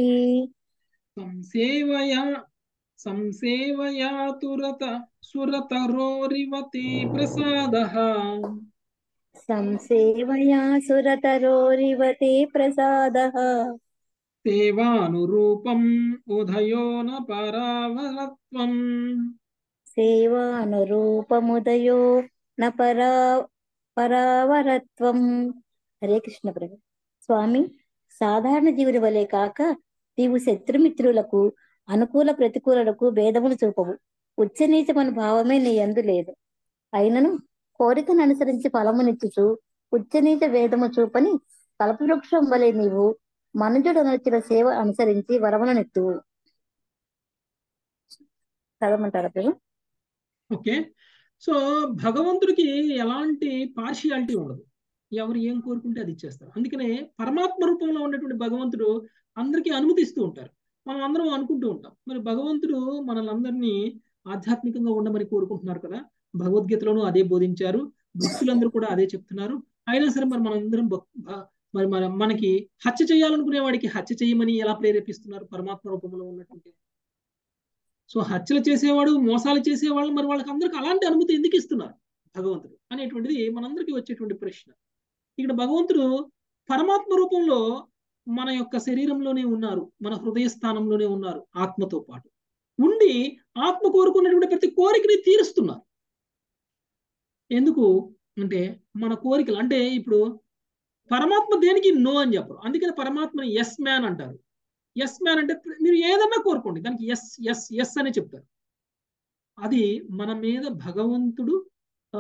సంసేవయా సురతరోరివతే ప్రసాదః సంసేవయా సురతరోరివతే ప్రసాదః సేవానురూపం ఉదయో న పరావరత్వం సేవానురూపముదయో న పరావరత్వం. హరే కృష్ణ ప్రభు. స్వామి, సాధారణ జీవుని వలె కాక నీవు శత్రుమిత్రులకు అనుకూల ప్రతికూలకు భేదములు చూపవు. ఉచ్చనీచమను భావమే నీ యందు లేదు. అయినను కోరికను అనుసరించి ఫలమునిచ్చుచు ఉచ్చనీచ భేదము చూపని కల్పవృక్షం వలె నీవు మనుజుడు నచ్చిన సేవ అనుసరించి వరములనెత్తువు. చదవమంటారా ప్రభు? ఓకే, సో భగవంతుడికి ఎలాంటి పార్షియాలిటీ ఉండదు. ఎవరు ఏం కోరుకుంటే అది ఇచ్చేస్తారు. అందుకనే పరమాత్మ రూపంలో ఉన్నటువంటి భగవంతుడు అందరికీ అనుమతిస్తూ ఉంటారు. మనం అందరం అనుకుంటూ ఉంటాం, మరి భగవంతుడు మనల్ని అందరినీ ఆధ్యాత్మికంగా ఉండమని కోరుకుంటున్నారు కదా, భగవద్గీతలోనూ అదే బోధించారు, భక్తులందరూ కూడా అదే చెప్తున్నారు. అయినా సరే మరి మనందరం మరి మనకి హత్య చేయాలనుకునే వాడికి హత్య చేయమని ఎలా ప్రేరేపిస్తున్నారు పరమాత్మ రూపంలో ఉన్నటువంటి. సో హత్యలు చేసేవాడు, మోసాలు చేసేవాళ్ళు, మరి వాళ్ళకి అందరికి అలాంటి అనుమతి ఎందుకు ఇస్తున్నారు భగవంతుడు అనేటువంటిది మనందరికీ వచ్చేటువంటి ప్రశ్న. ఇక్కడ భగవంతుడు పరమాత్మ రూపంలో మన యొక్క శరీరంలోనే ఉన్నారు, మన హృదయ స్థానంలోనే ఉన్నారు, ఆత్మతో పాటు ఉండి ఆత్మ కోరుకున్నటువంటి ప్రతి కోరికని తీరుస్తున్నారు. ఎందుకు అంటే మన కోరికలు, అంటే ఇప్పుడు పరమాత్మ దేనికి నో అని చెప్పరు, అందుకని పరమాత్మని ఎస్ మ్యాన్ అంటారు. ఎస్ మ్యాన్ అంటే మీరు ఏదన్నా కోరుకోండి, దానికి ఎస్ ఎస్ ఎస్ అనే చెప్తారు. అది మన మీద భగవంతుడు ఆ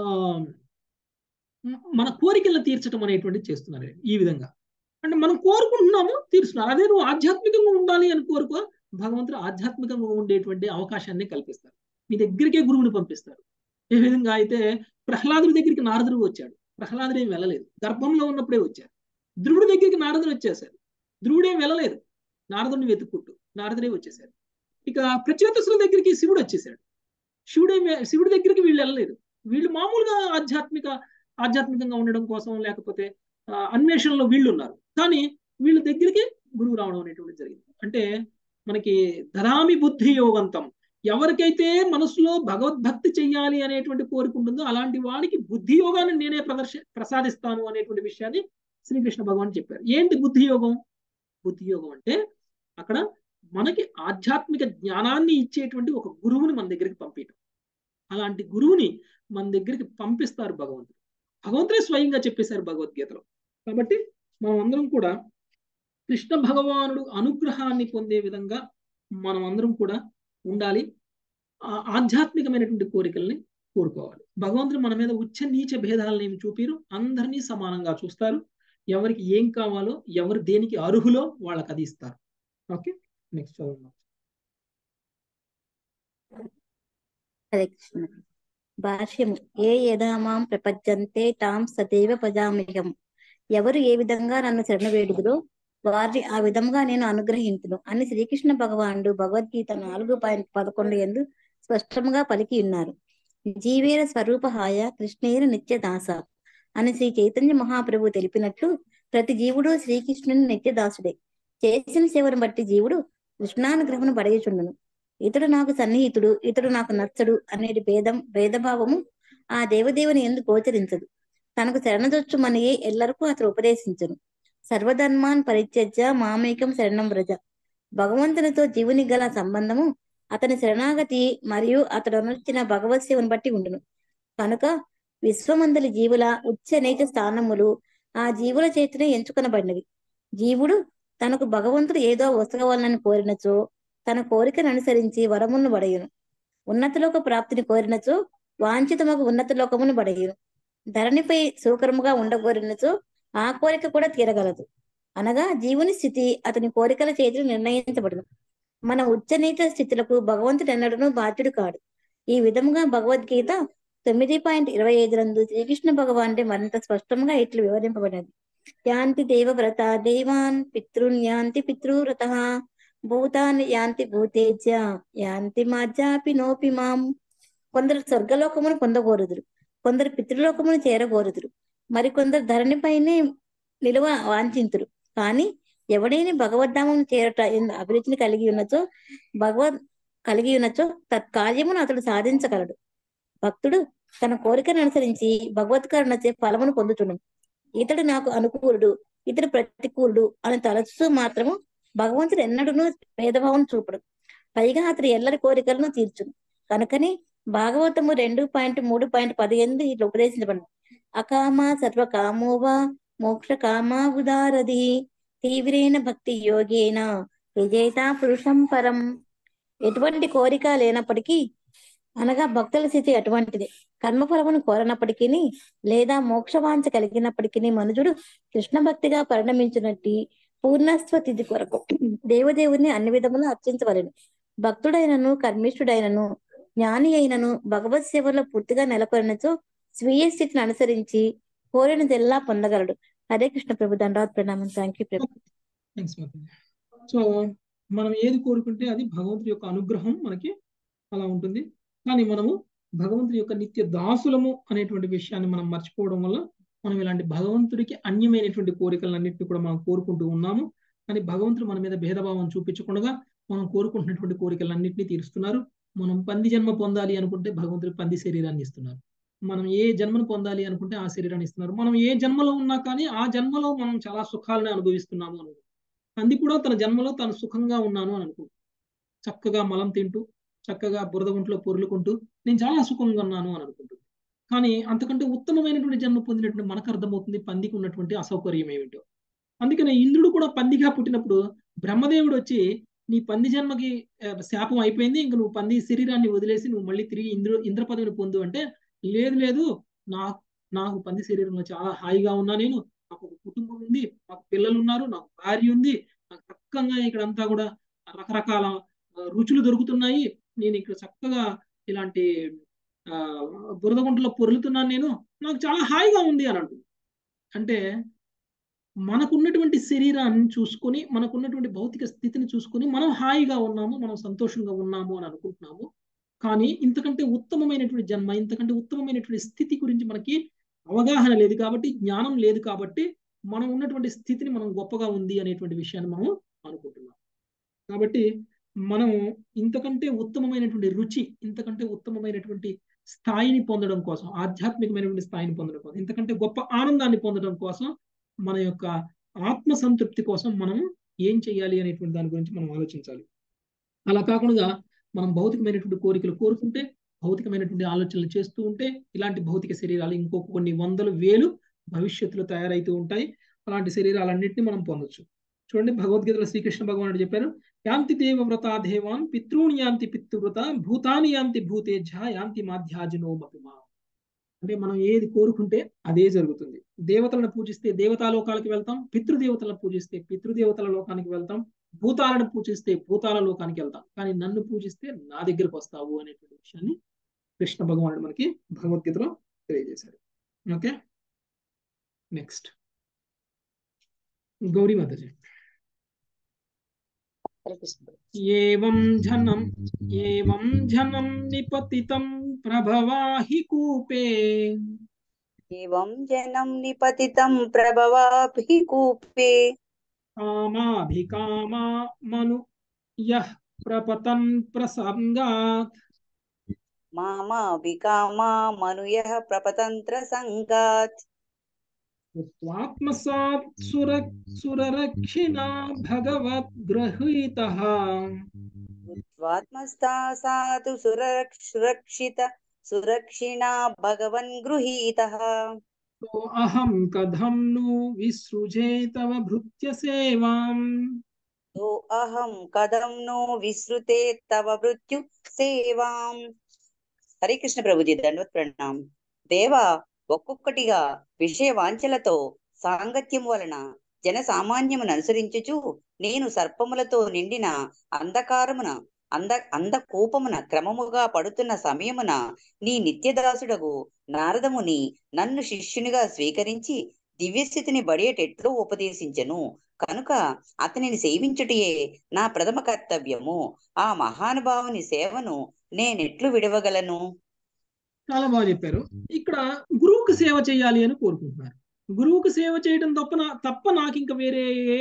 మన కోరికలను తీర్చడం అనేటువంటిది చేస్తున్నారు ఈ విధంగా. అంటే మనం కోరుకుంటున్నాము, తీరుస్తున్నారు. అదే నువ్వు ఆధ్యాత్మికంగా ఉండాలి అని కోరుకో, భగవంతుడు ఆధ్యాత్మికంగా ఉండేటువంటి అవకాశాన్ని కల్పిస్తారు. మీ దగ్గరికే గురువుని పంపిస్తారు. ఏ విధంగా అయితే ప్రహ్లాదుడి దగ్గరికి నారదుడు వచ్చాడు, ప్రహ్లాదుడు ఏం వెళ్ళలేదు, గర్భంలో ఉన్నప్పుడే వచ్చారు. ధ్రువుడి దగ్గరికి నారదుడు వచ్చేసారు, ధ్రువుడేం వెళ్ళలేదు, నారదుడిని వెతుక్కుంటూ నారదుడే వచ్చేసారు. ఇక ప్రచేతసుల దగ్గరికి శివుడు వచ్చేసాడు, శివుడి దగ్గరికి వీళ్ళు వెళ్ళలేదు. వీళ్ళు మామూలుగా ఆధ్యాత్మికంగా ఉండడం కోసం లేకపోతే అన్వేషణలో వీళ్ళు ఉన్నారు, కానీ వీళ్ళ దగ్గరికి గురువు రావడం అనేటువంటి జరిగింది. అంటే మనకి దదామి బుద్ధి యోగంతం, ఎవరికైతే మనసులో భగవద్భక్తి చెయ్యాలి అనేటువంటి కోరిక ఉంటుందో అలాంటి వాడికి బుద్ధి యోగాన్ని నేనే ప్రసాదిస్తాను అనేటువంటి విషయాన్ని శ్రీకృష్ణ భగవాన్ చెప్పారు. ఏంటి బుద్ధి యోగం? బుద్ధి యోగం అంటే అక్కడ మనకి ఆధ్యాత్మిక జ్ఞానాన్ని ఇచ్చేటువంటి ఒక గురువుని మన దగ్గరికి పంపించడం. అలాంటి గురువుని మన దగ్గరికి పంపిస్తారు భగవంతుడు. భగవంతుడే స్వయంగా చెప్పేశారు భగవద్గీతలో. కాబట్టి మనం అందరం కూడా కృష్ణ భగవానుడు అనుగ్రహాన్ని పొందే విధంగా మనం అందరం కూడా ఉండాలి. ఆధ్యాత్మికమైనటువంటి కోరికల్ని కోరుకోవాలి. భగవంతుడు మన మీద ఉచ్చ నీచ భేదాలను ఏమి చూపిరు, అందరినీ సమానంగా చూస్తారు. ఎవరికి ఏం కావాలో, ఎవరు దేనికి అర్హులో వాళ్ళకి అది ఇస్తారు. ఓకే, నెక్స్ట్ చదువు. హరే కృష్ణ. భాష్యము. ఏ యదామాం ప్రపంచంతే తాం సదేవ భజామ్యహం. ఎవరు ఏ విధంగా నన్ను శరణ వేడుదురో వారిని ఆ విధంగా నేను అనుగ్రహించును అని శ్రీకృష్ణ భగవానుడు భగవద్గీత 4.11 యందు స్పష్టంగా పలికి ఉన్నారు. జీవేర స్వరూపహాయ కృష్ణేర నిత్యదాస అని శ్రీ చైతన్య మహాప్రభు తెలిపినట్లు ప్రతి జీవుడు శ్రీకృష్ణుని నిత్యదాసుడే. చేసిన సేవను బట్టి జీవుడు కృష్ణానుగ్రహమును పడేయుచుండును. ఇతడు నాకు సన్నిహితుడు, ఇతడు నాకు నచ్చడు అనేది భేదభావము ఆ దేవదేవుని ఎందు గోచరించదు. తనకు శరణదొచ్చుమనియే ఎల్లరికూ అతడు ఉపదేశించును. సర్వధర్మాన్ పరిత్యజ్య మామేకం శరణం వ్రజ. భగవంతునితో జీవుని గల సంబంధము అతని శరణాగతి మరియు అతడు అనుర్చిన భగవత్ సేవను బట్టి ఉండును. కనుక విశ్వమందలి జీవుల ఉచ్చ నీచ స్థానములు ఆ జీవుల చేతనే ఎంచుకొనబడినవి. జీవుడు తనకు భగవంతుడు ఏదో వసగవాలని కోరినచో తన కోరికను అనుసరించి వరమును బడయును. ఉన్నతలోక ప్రాప్తిని కోరినచో వాంఛితమగు ఉన్నతలోకమును బడయును. ధరణిపై సూకరముగా ఉండగోరినచో ఆ కోరిక కూడా తీరగలదు. అనగా జీవుని స్థితి అతని కోరికల చేతిని నిర్ణయించబడును. మన ఉచ్చనీచ స్థితులకు భగవంతుడు ఎన్నడూ బాధ్యుడు కాడు. ఈ విధముగా భగవద్గీత 9.25 నందు శ్రీకృష్ణ భగవానుడే మరింత స్పష్టంగా ఇట్లు వివరింపబడినది. యాంతి దేవవ్రత దేవాన్ పితృన్ యాంతి పితృవ్రత భూతాన్ని యాంతి భూతేజ్య యాంతి మాజ్యాపి నోపి మాం. కొందరు స్వర్గలోకమును పొందగోరుదురు, కొందరు పితృలోకమును చేరగోరుదురు, మరికొందరు ధరణిపైనే నిలువ వాంఛింతురు. కానీ ఎవడైనా భగవద్ధామం చేరట అభిరుచిని కలిగి ఉన్నచో తత్కార్యమును అతడు సాధించగలడు. భక్తుడు తన కోరికను అనుసరించి భగవత్కరుణచే ఫలమును పొందుతును. ఇతడు నాకు అనుకూలుడు, ఇతడు ప్రతికూలుడు అని తలచుతూ మాత్రము భగవంతుడు ఎన్నడూ భేదభావం చూపడు. పైగా అతడు ఎల్లరి కోరికలను తీర్చును. కనుకని భాగవతము 2.3.15 ఇట్లా ఉపదేశించబడింది. అకామా సర్వకామోవా మోక్ష కామా ఉదారది తీవ్రేణ భక్తి యోగేన విజేత పురుషం పరం. ఎటువంటి కోరిక లేనప్పటికీ, అనగా భక్తుల స్థితి అటువంటిది. కర్మఫలమును కోరనప్పటికీ లేదా మోక్షవాంఛ కలిగినప్పటికీ మనుజుడు కృష్ణ భక్తిగా పరిణమించినట్టి పూర్ణస్వ తిథి కొరకు దేవదేవుని అన్ని విధములు అర్చించవలెను. భక్తుడైనను కర్మిష్ఠుడైనను జ్ఞాని అయినను భగవత్ సేవలో పూర్తిగా నెలకొనచో స్వీయ స్థితిని అనుసరించి కోరినదెల్లా పొందగలడు. హరే కృష్ణ ప్రభు. దండవత్ ప్రణామం. Thank you Prabhu. సో మనం ఏది కోరుకుంటే అది భగవంతుడి యొక్క అనుగ్రహం మనకి అలా ఉంటుంది. కానీ మనము భగవంతుడి యొక్క నిత్య దాసులము అనేటువంటి విషయాన్ని మనం మర్చిపోవడం వల్ల మనం ఇలాంటి భగవంతుడికి అన్యమైనటువంటి కోరికలన్నింటినీ కూడా మనం కోరుకుంటూ ఉన్నాము. కానీ భగవంతుడు మన మీద భేదభావం చూపించకుండా మనం కోరుకుంటున్నటువంటి కోరికలన్నింటినీ తీరుస్తున్నారు. మనం పంది జన్మ పొందాలి అనుకుంటే భగవంతుడు పంది శరీరాన్ని ఇస్తున్నారు. మనం ఏ జన్మను పొందాలి అనుకుంటే ఆ శరీరాన్ని ఇస్తున్నారు. మనం ఏ జన్మలో ఉన్నా కానీ ఆ జన్మలో మనం చాలా సుఖాలను అనుభవిస్తున్నాము అనుకుంటాం. పంది కూడా తన జన్మలో తాను సుఖంగా ఉన్నాను అని అనుకుంటాం. చక్కగా మలం తింటూ, చక్కగా బురద గుంట్లో పొరులుకుంటూ నేను చాలా సుఖంగా ఉన్నాను అని అనుకుంటుంది. కానీ అంతకంటే ఉత్తమమైనటువంటి జన్మ పొందినటువంటి మనకు అర్థమవుతుంది పందికి ఉన్నటువంటి అసౌకర్యం ఏమిటో. అందుకనే ఇంద్రుడు కూడా పందిగా పుట్టినప్పుడు బ్రహ్మదేవుడు వచ్చి నీ పంది జన్మకి శాపం అయిపోయింది, ఇంక నువ్వు పంది శరీరాన్ని వదిలేసి నువ్వు మళ్ళీ తిరిగి ఇంద్ర పదవిని పొందు అంటే, లేదు లేదు, నాకు నాకు పంది శరీరంలో చాలా హాయిగా ఉన్నా, నేను నాకు ఒక కుటుంబం ఉంది, నాకు పిల్లలు ఉన్నారు, నాకు భార్య ఉంది, నాకు చక్కగా ఇక్కడంతా కూడా రకరకాల రుచులు దొరుకుతున్నాయి, నేను ఇక్కడ చక్కగా ఇలాంటి బురద గుంటలో పొరులుతున్నాను, నేను నాకు చాలా హాయిగా ఉంది అని అంటుంది. అంటే మనకున్నటువంటి శరీరాన్ని చూసుకొని, మనకున్నటువంటి భౌతిక స్థితిని చూసుకొని మనం హాయిగా ఉన్నాము, మనం సంతోషంగా ఉన్నాము అని అనుకుంటున్నాము. కానీ ఇంతకంటే ఉత్తమమైనటువంటి జన్మ, ఇంతకంటే ఉత్తమమైనటువంటి స్థితి గురించి మనకి అవగాహన లేదు కాబట్టి, జ్ఞానం లేదు కాబట్టి, మనం ఉన్నటువంటి స్థితిని మనం గొప్పగా ఉంది అనేటువంటి విషయాన్ని మనం అనుకుంటున్నాం. కాబట్టి మనం ఇంతకంటే ఉత్తమమైనటువంటి రుచి, ఇంతకంటే ఉత్తమమైనటువంటి స్థాయిని పొందడం కోసం, ఆధ్యాత్మికమైనటువంటి స్థాయిని పొందడం కోసం, ఇంతకంటే గొప్ప ఆనందాన్ని పొందడం కోసం, మన యొక్క ఆత్మ సంతృప్తి కోసం మనం ఏం చేయాలి అనేటువంటి దాని గురించి మనం ఆలోచించాలి. అలా కాకుండా మనం భౌతికమైనటువంటి కోరికలు కోరుకుంటే, భౌతికమైనటువంటి ఆలోచనలు చేస్తూ ఉంటే, ఇలాంటి భౌతిక శరీరాలు ఇంకొక కొన్ని వందలు వేలు భవిష్యత్తులో తయారైతూ ఉంటాయి. అలాంటి శరీరాలన్నింటినీ మనం పొందొచ్చు. చూడండి, భగవద్గీతలో శ్రీకృష్ణ భగవానుడు చెప్పారు, యాంతి దేవ వ్రతా దేవాన్ పితృని యాంతి పితృవ్రత భూతాని యాంతి భూతేజ యాంతి మాధ్యాజినో మపిమా. అంటే మనం ఏది కోరుకుంటే అదే జరుగుతుంది. దేవతలను పూజిస్తే దేవతాలోకాలకు వెళ్తాం, పితృదేవతలను పూజిస్తే పితృదేవతల లోకానికి వెళ్తాం, భూతాలను పూజిస్తే భూతాల లోకానికి వెళ్తాం, కానీ నన్ను పూజిస్తే నా దగ్గరకు వస్తావు అనేటువంటి విషయాన్ని కృష్ణ భగవానుడు మనకి భగవద్గీతలో తెలియజేశారు. Okay, next Gauri Mataji. ఏవం జనం నిపతితం ప్రభవాహి కూపే ఏవం జనం నిపతితం ప్రభవాహి కూపే కామాభికామా మను యః ప్రపతన్ ప్రసంగాత్ మామాభికామా మనుయః ప్రపతంత్ర సంగాత్ ఆత్మసాత్ సురరక్షిణా భగవద్ గృహీతః స్వాత్మస్థాసాతు సురక్షిణా భగవన్ గృహీతః అహం కథం ను విసృజే తవ భృత్య సేవాం అహం కథం నో విసృతే తవ భృత్యు సేవాం. హరే కృష్ణ ప్రభుజీ, దండవత్ ప్రణాం. దేవా, ఒక్కొక్కటిగా విషయ వాంఛలతో సాంగత్యం వలన జన సామాన్యమును అనుసరించుచు నేను సర్పములతో నిండిన అంధకారమున అంధకూపమున క్రమముగా పడుతున్న సమయమున నీ నిత్యదాసుడగు నారదముని నన్ను శిష్యునిగా స్వీకరించి దివ్యస్థితిని బడేటెట్లు ఉపదేశించెను. కనుక అతనిని సేవించుటయే నా ప్రథమ కర్తవ్యము. ఆ మహానుభావుని సేవను నేనెట్లు విడవగలను? చాలా బాగా చెప్పారు. ఇక్కడ గురువుకు సేవ చేయాలి అని కోరుకుంటున్నారు. గురువుకు సేవ చేయడం తప్ప నాకు ఇంకా వేరే ఏ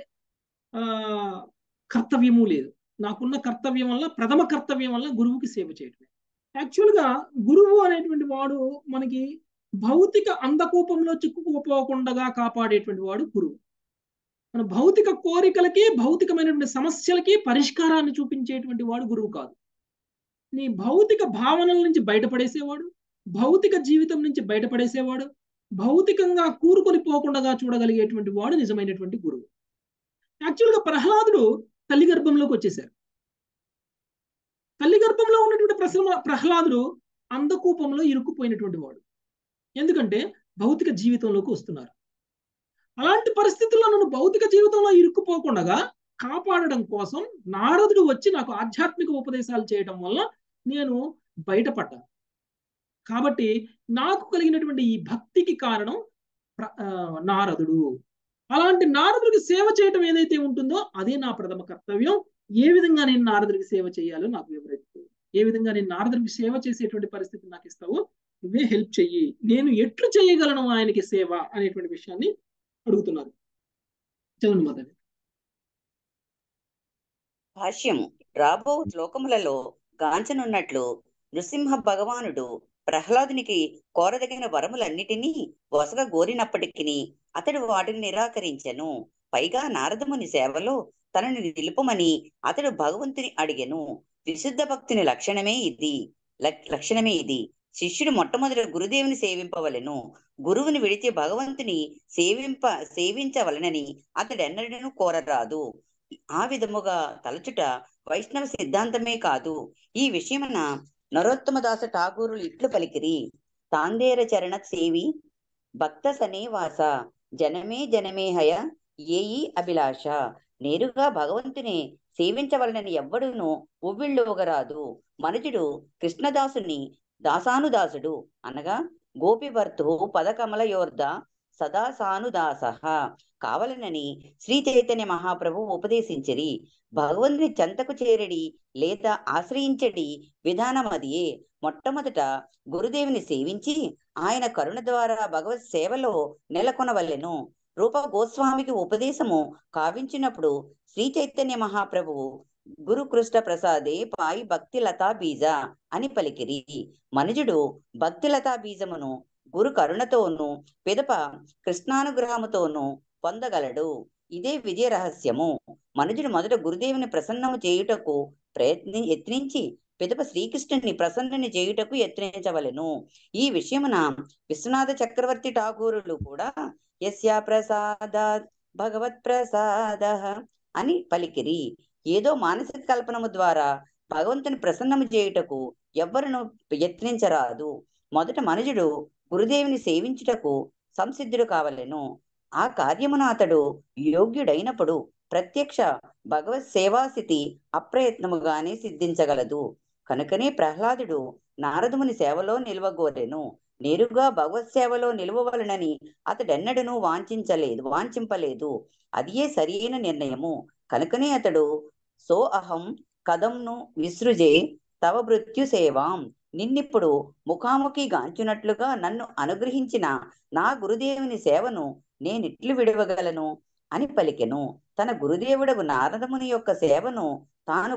కర్తవ్యము లేదు. నాకున్న కర్తవ్యం వల్ల, ప్రథమ కర్తవ్యం వల్ల గురువుకి సేవ చేయటమే. యాక్చువల్గా గురువు అనేటువంటి వాడు మనకి భౌతిక అంధకూపంలో చిక్కుకుపోకుండా కాపాడేటువంటి వాడు గురువు. మన భౌతిక కోరికలకి, భౌతికమైనటువంటి సమస్యలకి పరిష్కారాన్ని చూపించేటువంటి వాడు గురువు కాదు. నీ భౌతిక భావనల నుంచి బయటపడేసేవాడు, భౌతిక జీవితం నుంచి బయటపడేసేవాడు, భౌతికంగా కూరుకొని పోకుండా చూడగలిగేటువంటి వాడు నిజమైనటువంటి గురువు. యాక్చువల్గా ప్రహ్లాదుడు తల్లి గర్భంలోకి వచ్చేశారు. తల్లి గర్భంలో ఉన్నటువంటి ప్రహ్లాదుడు అంధకూపంలో ఇరుక్కుపోయినటువంటి వాడు. ఎందుకంటే భౌతిక జీవితంలోకి వస్తున్నారు. అలాంటి పరిస్థితుల్లో నన్ను భౌతిక జీవితంలో ఇరుక్కుపోకుండా కాపాడడం కోసం నారదుడు వచ్చి నాకు ఆధ్యాత్మిక ఉపదేశాలు చేయడం వల్ల నేను బయటపడ్డాను. కాబట్టి నాకు కలిగినటువంటి ఈ భక్తికి కారణం నారదుడు. అలాంటి నారదుడికి సేవ చేయటం ఏదైతే ఉంటుందో అదే నా ప్రథమ కర్తవ్యం. ఏ విధంగా నేను నారదుడికి సేవ చేయాలో నాకు వివరిస్తూ, ఏ విధంగా నేను నారదుడికి సేవ చేసేటువంటి పరిస్థితి నాకు ఇస్తావో నువ్వే హెల్ప్ చెయ్యి, నేను ఎట్లు చేయగలను ఆయనకి సేవ అనేటువంటి విషయాన్ని అడుగుతున్నారు. చదువు మాతాజీ. భాష్యము. రాబో శ్లోకములలో గాంచనున్నట్లు నృసింహ భగవానుడు ప్రహ్లాదునికి కోరదగిన వరములన్నిటినీ వసగ గోరినప్పటికీ అతడు వాటిని నిరాకరించెను. పైగా నారదముని సేవలో తనని నిలుపమని అతడు భగవంతుని అడిగెను. విశుద్ధ భక్తుని లక్షణమే ఇది. శిష్యుడు మొట్టమొదటి గురుదేవుని సేవింపవలెను. గురువుని విడిచి భగవంతుని సేవించవలనని అతడెన్నడూ కోరరాదు. ఆ విధముగా తలచుట వైష్ణవ సిద్ధాంతమే కాదు. ఈ విషయమున నరోత్తమదాస ఠాగూరులు ఇట్లు పలికిరి: తాందేర చరణ సేవి భక్త సనేవాస జనమే జనమే హయ ఏయి అభిలాష. నేరుగా భగవంతుని సేవించవలనని ఎవ్వడును ఉవ్విళ్ళూగరాదు. మనుజుడు కృష్ణదాసుని దాసానుదాసుడు అనగా గోపిభర్తు పదకమలయోర్ధ సదా సానుదాస కావలనని శ్రీ చైతన్య మహాప్రభు ఉపదేశించిరి. భగవంతుని చెంతకు చేరడి లేదా ఆశ్రయించడి విధానం అదియే. మొట్టమొదట గురుదేవుని సేవించి ఆయన కరుణ ద్వారా భగవత్ సేవలో నెలకొనవలెను. రూప గోస్వామికి ఉపదేశము కావించినప్పుడు శ్రీ చైతన్య మహాప్రభువు గురు కృష్ణ ప్రసాదే పాయి భక్తి లతా బీజ అని పలికిరి. మనుజుడు భక్తి లతా బీజమును గురు కరుణతోనూ పిదప కృష్ణానుగ్రహముతోనూ పొందగలడు. ఇదే విజయ రహస్యము. మనుజుడు మొదట గురుదేవుని ప్రసన్నము చేయుటకు యత్నించి పిదప శ్రీకృష్ణుని ప్రసన్నుని చేయుటకు యత్నించవలెను. ఈ విషయమున విశ్వనాథ చక్రవర్తి ఠాగూరులు కూడా యస్యా ప్రసాదాత్ భగవత్ ప్రసాద అని పలికిరి. ఏదో మానసిక కల్పనము ద్వారా భగవంతుని ప్రసన్నము చేయుటకు ఎవ్వరును యత్నించరాదు. మొదట మనుజుడు గురుదేవుని సేవించుటకు సంసిద్ధుడు కావలెను. ఆ కార్యమున అతడు యోగ్యుడైనప్పుడు ప్రత్యక్ష భగవత్ సేవాస్థితి అప్రయత్నముగానే సిద్ధించగలదు. కనుకనే ప్రహ్లాదుడు నారదుని సేవలో నిలవగోరెను. నేరుగా భగవత్ సేవలో నిలవవలనని అతడెన్నడూ వాంఛింపలేదు. అదియే సరియైన నిర్ణయము. కనుకనే అతడు సో అహం కదంను విసృజే తవ మృత్యు సేవాం, నిన్నిప్పుడు ముఖాముఖి గాంచునట్లుగా నన్ను అనుగ్రహించిన నా గురుదేవుని సేవను నేనిట్లు విడవగలను అని పలికెను. తన గురుదేవుడగు నారదముని యొక్క సేవను తాను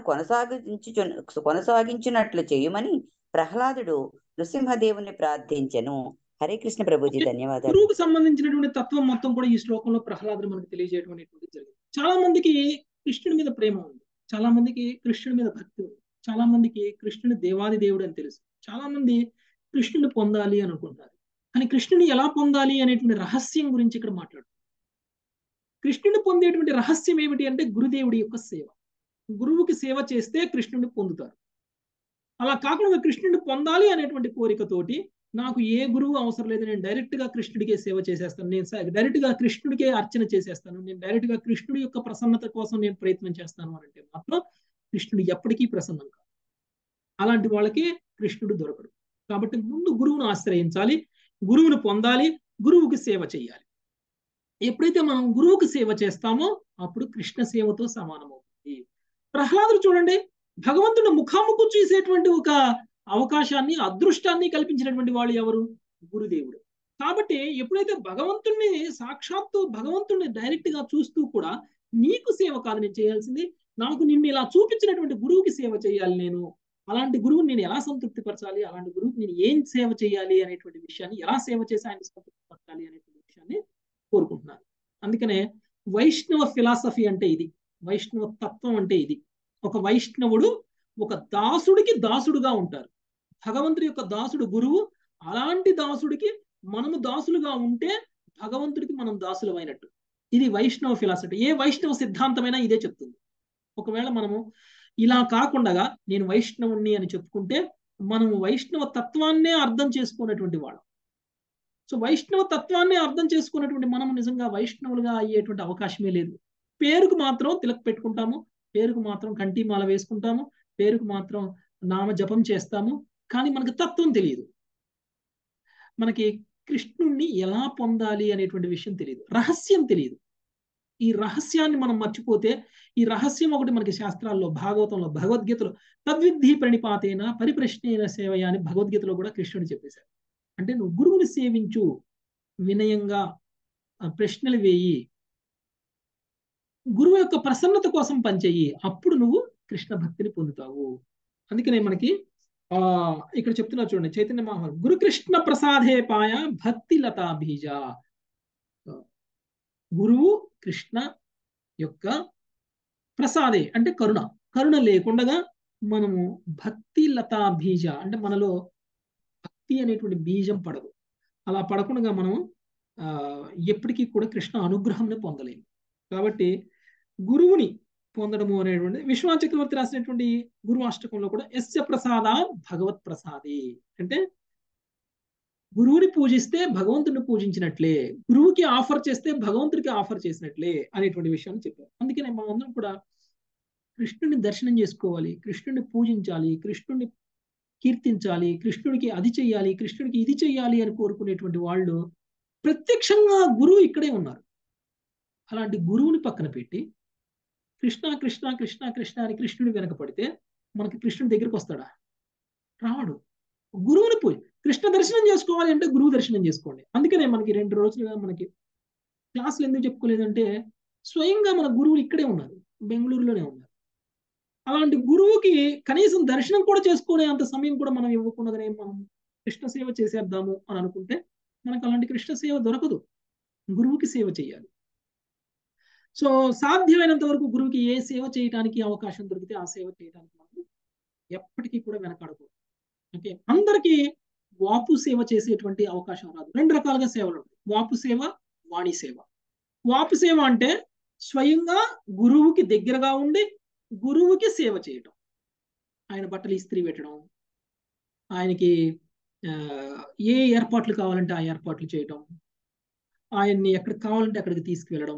కొనసాగించున్నట్లు చేయమని ప్రహ్లాదుడు నృసింహదేవుని ప్రార్థించెను. హరే కృష్ణ ప్రభుజీ, ధన్యవాదాలు. గురువుకు సంబంధించినటువంటి తత్వం మొత్తం కూడా ఈ శ్లోకంలో ప్రహ్లాదుడు మనకు తెలియజేయడం అనేటువంటి జరిగింది. చాలా మందికి కృష్ణుడి మీద ప్రేమ ఉంది, చాలా మందికి కృష్ణుడి మీద భక్తి ఉంది, చాలా మందికి కృష్ణుడి దేవాది దేవుడు అని తెలుసు, చాలా మంది కృష్ణుని పొందాలి అని అనుకుంటారు. కానీ కృష్ణుని ఎలా పొందాలి అనేటువంటి రహస్యం గురించి ఇక్కడ మాట్లాడుతారు. కృష్ణుని పొందేటువంటి రహస్యం ఏమిటి అంటే గురుదేవుడి యొక్క సేవ. గురువుకి సేవ చేస్తే కృష్ణుడిని పొందుతారు. అలా కాకుండా కృష్ణుడిని పొందాలి అనేటువంటి కోరికతోటి నాకు ఏ గురువు అవసరం లేదు, నేను డైరెక్ట్ గా కృష్ణుడికే సేవ చేసేస్తాను, నేను డైరెక్ట్ గా కృష్ణుడికే అర్చన చేసేస్తాను, నేను డైరెక్ట్ గా కృష్ణుడి యొక్క ప్రసన్నత కోసం నేను ప్రయత్నం చేస్తాను అని అంటే మాత్రం కృష్ణుడు ఎప్పటికీ ప్రసన్నం కాదు. అలాంటి వాళ్ళకి కృష్ణుడు దొరకడు. కాబట్టి ముందు గురువును ఆశ్రయించాలి, గురువును పొందాలి, గురువుకి సేవ చేయాలి. ఎప్పుడైతే మనం గురువుకి సేవ చేస్తామో అప్పుడు కృష్ణ సేవతో సమానమవుతుంది. ప్రహ్లాదుడు చూడండి, భగవంతుడు ముఖాముఖు చూసేటువంటి ఒక అవకాశాన్ని, అదృష్టాన్ని కల్పించినటువంటి వాళ్ళు ఎవరు? గురుదేవుడు. కాబట్టి ఎప్పుడైతే భగవంతుణ్ణి సాక్షాత్తు భగవంతుణ్ణి డైరెక్ట్ గా చూస్తూ కూడా నీకు సేవ కాదు నేను చేయాల్సింది, నాకు నిన్ను ఇలా చూపించినటువంటి గురువుకి సేవ చేయాలి, నేను అలాంటి గురువుని నేను ఎలా సంతృప్తిపరచాలి, అలాంటి గురువుకి నేను ఏం సేవ చేయాలి అనేటువంటి విషయాన్ని, ఎలా సేవ చేసి ఆయన సంతృప్తిపరచాలి అనేటువంటి విషయాన్ని కోరుకుంటున్నాను. అందుకనే వైష్ణవ ఫిలాసఫీ అంటే ఇది, వైష్ణవ తత్వం అంటే ఇది. ఒక వైష్ణవుడు ఒక దాసుడికి దాసుడుగా ఉంటారు. భగవంతుడి యొక్క దాసుడు గురువు, అలాంటి దాసుడికి మనము దాసులుగా ఉంటే భగవంతుడికి మనం దాసులమైనట్టు. ఇది వైష్ణవ ఫిలాసఫీ. ఏ వైష్ణవ సిద్ధాంతమైనా ఇదే చెప్తుంది. ఒకవేళ మనము ఇలా కాకుండా నేను వైష్ణవుణ్ణి అని చెప్పుకుంటే మనము వైష్ణవ తత్వాన్నే అర్థం చేసుకునేటువంటి వాళ్ళం. సో వైష్ణవ తత్వాన్ని అర్థం చేసుకున్నటువంటి మనం నిజంగా వైష్ణవులుగా అయ్యేటువంటి అవకాశమే లేదు. పేరుకు మాత్రం తిలక్ పెట్టుకుంటాము, పేరుకు మాత్రం కంఠీమాల వేసుకుంటాము, పేరుకు మాత్రం నామ జపం చేస్తాము, కానీ మనకు తత్వం తెలియదు. మనకి కృష్ణుణ్ణి ఎలా పొందాలి అనేటువంటి విషయం తెలియదు, రహస్యం తెలియదు. ఈ రహస్యాన్ని మనం మర్చిపోతే, ఈ రహస్యం ఒకటి మనకి శాస్త్రాల్లో, భాగవతంలో, భగవద్గీతలో తద్విద్ధి ప్రణిపాతేన పరిప్రశ్నేన సేవయ అని భగవద్గీతలో కూడా కృష్ణుడు చెప్పేశారు. అంటే నువ్వు గురువుని సేవించు, వినయంగా ప్రశ్నలు వేయి, గురువు యొక్క ప్రసన్నత కోసం పనిచేయి, అప్పుడు నువ్వు కృష్ణ భక్తిని పొందుతావు. అందుకనే మనకి ఇక్కడ చెప్తున్నా చూడండి, చైతన్య మహాప్రభు గురుకృష్ణ ప్రసాదే పాయ భక్తి లతా బీజ. గురువు కృష్ణ యొక్క ప్రసాదే అంటే కరుణ, కరుణ లేకుండా మనము భక్తి లతా బీజ అంటే మనలో భక్తి అనేటువంటి బీజం పడదు. అలా పడకుండా మనం ఎప్పటికీ కూడా కృష్ణ అనుగ్రహంని పొందలేము. కాబట్టి గురువుని పొందడము అనేటువంటి విశ్వనాథ చక్రవర్తి రాసినటువంటి గురు అష్టకంలో కూడా యస్య ప్రసాద భగవత్ ప్రసాది అంటే గురువుని పూజిస్తే భగవంతుడిని పూజించినట్లే, గురువుకి ఆఫర్ చేస్తే భగవంతుడికి ఆఫర్ చేసినట్లే అనేటువంటి విషయాన్ని చెప్పారు. అందుకనే మనం అందరం కూడా కృష్ణుని దర్శనం చేసుకోవాలి, కృష్ణుని పూజించాలి, కృష్ణుని కీర్తించాలి, కృష్ణుడికి అది చెయ్యాలి, కృష్ణుడికి ఇది చెయ్యాలి అని కోరుకునేటువంటి వాళ్ళు ప్రత్యక్షంగా గురువు ఇక్కడే ఉన్నారు. అలాంటి గురువుని పక్కన పెట్టి కృష్ణ కృష్ణ కృష్ణ కృష్ణ అని కృష్ణుడి వెనక పడితే మనకి కృష్ణుడి దగ్గరికి వస్తాడా? రావడు. గురువుని పూజ, కృష్ణ దర్శనం చేసుకోవాలి అంటే గురువు దర్శనం చేసుకోండి. అందుకనే మనకి 2 రోజులుగా మనకి క్లాసులు ఎందుకు చెప్పుకోలేదంటే స్వయంగా మన గురువులు ఇక్కడే ఉన్నారు, బెంగళూరులోనే ఉన్నారు. అలాంటి గురువుకి కనీసం దర్శనం కూడా చేసుకునే అంత సమయం కూడా మనం ఇవ్వకుండానే మనం కృష్ణ సేవ చేసేద్దాము అని అనుకుంటే మనకు అలాంటి కృష్ణ సేవ దొరకదు. గురువుకి సేవ చేయాలి. సో సాధ్యమైనంత వరకు గురువుకి ఏ సేవ చేయడానికి అవకాశం దొరికితే ఆ సేవ చేయడానికి మనం ఎప్పటికీ కూడా వెనకాడకూడదు. ఓకే, అందరికీ వాపు సేవ చేసేటువంటి అవకాశం రాదు. 2 రకాలుగా సేవలు ఉంటాయి, వాపు సేవ, వాణి సేవ. వాపు సేవ అంటే స్వయంగా గురువుకి దగ్గరగా ఉండి గురువుకి సేవ చేయటం, ఆయన బట్టలు ఇస్త్రీ పెట్టడం, ఆయనకి ఏ ఏర్పాట్లు కావాలంటే ఆ ఏర్పాట్లు చేయటం, ఆయన్ని ఎక్కడికి కావాలంటే అక్కడికి తీసుకువెళ్ళడం,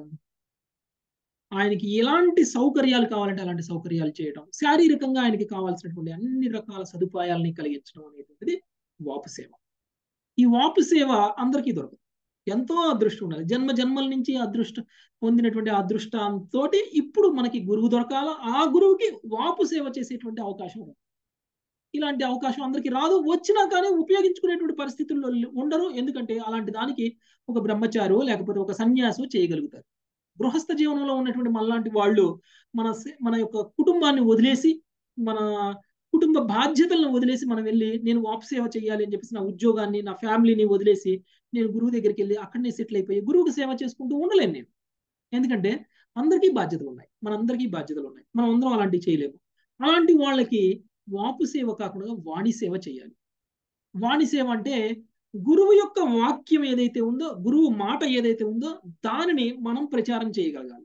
ఆయనకి ఎలాంటి సౌకర్యాలు కావాలంటే అలాంటి సౌకర్యాలు చేయడం, శారీరకంగా ఆయనకి కావాల్సినటువంటి అన్ని రకాల సదుపాయాలని కలిగించడం అనేటువంటిది వాపు సేవ. ఈ వాపు సేవ అందరికీ దొరకదు, ఎంతో అదృష్టం ఉండాలి. జన్మ జన్మల నుంచి అదృష్టం పొందినటువంటి అదృష్టంతో ఇప్పుడు మనకి గురువు దొరకాల, ఆ గురువుకి వాపు సేవ చేసేటువంటి అవకాశం ఉంది. ఇలాంటి అవకాశం అందరికీ రాదు, వచ్చినా కానీ ఉపయోగించుకునేటువంటి పరిస్థితుల్లో ఉండరు. ఎందుకంటే అలాంటి దానికి ఒక బ్రహ్మచారు లేకపోతే ఒక సన్యాసు చేయగలుగుతారు. గృహస్థ జీవనంలో ఉన్నటువంటి మనలాంటి వాళ్ళు మన యొక్క కుటుంబాన్ని వదిలేసి, మన కుటుంబ బాధ్యతలను వదిలేసి మనం వెళ్ళి నేను వాపు సేవ చేయాలి అని చెప్పేసి నా ఉద్యోగాన్ని, నా ఫ్యామిలీని వదిలేసి నేను గురువు దగ్గరికి వెళ్ళి అక్కడనే సెటిల్ అయిపోయి గురువుకి సేవ చేసుకుంటూ ఉండలేను నేను. ఎందుకంటే అందరికీ బాధ్యతలు ఉన్నాయి, మనందరికీ బాధ్యతలు ఉన్నాయి, మనం అందరం అలాంటివి చేయలేము. అలాంటి వాళ్ళకి వాపు సేవ కాకుండా వాణి సేవ చేయాలి. వాణి సేవ అంటే గురువు యొక్క వాక్యం ఏదైతే ఉందో, గురువు మాట ఏదైతే ఉందో దానిని మనం ప్రచారం చేయగలగాలి.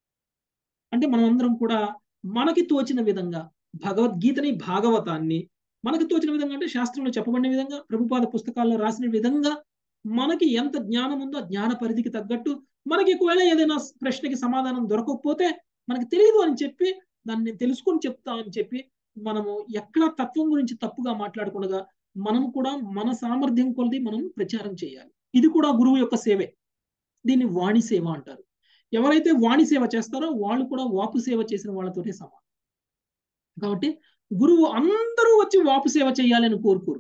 అంటే మనం అందరం కూడా మనకి తోచిన విధంగా భగవద్గీతని, భాగవతాన్ని మనకి తోచిన విధంగా అంటే శాస్త్రంలో చెప్పబడిన విధంగా, ప్రభుపాద పుస్తకాల్లో రాసిన విధంగా మనకి ఎంత జ్ఞానం ఉందో ఆ జ్ఞాన పరిధికి తగ్గట్టు, మనకి ఒకవేళ ఏదైనా ప్రశ్నకి సమాధానం దొరకకపోతే మనకి తెలియదు అని చెప్పి దాన్ని తెలుసుకొని చెప్తా అని చెప్పి మనము ఎక్కడ తత్వం గురించి తప్పుగా మాట్లాడకుండా మనం కూడా మన సామర్థ్యం కొలది మనం ప్రచారం చేయాలి. ఇది కూడా గురువు యొక్క సేవే. దీన్ని వాణి సేవ అంటారు. ఎవరైతే వాణి సేవ చేస్తారో వాళ్ళు కూడా వాపు సేవ చేసిన వాళ్ళతోనే సమానం. కాబట్టి గురువు అందరూ వచ్చి వాపు సేవ చేయాలని కోరుకోరు,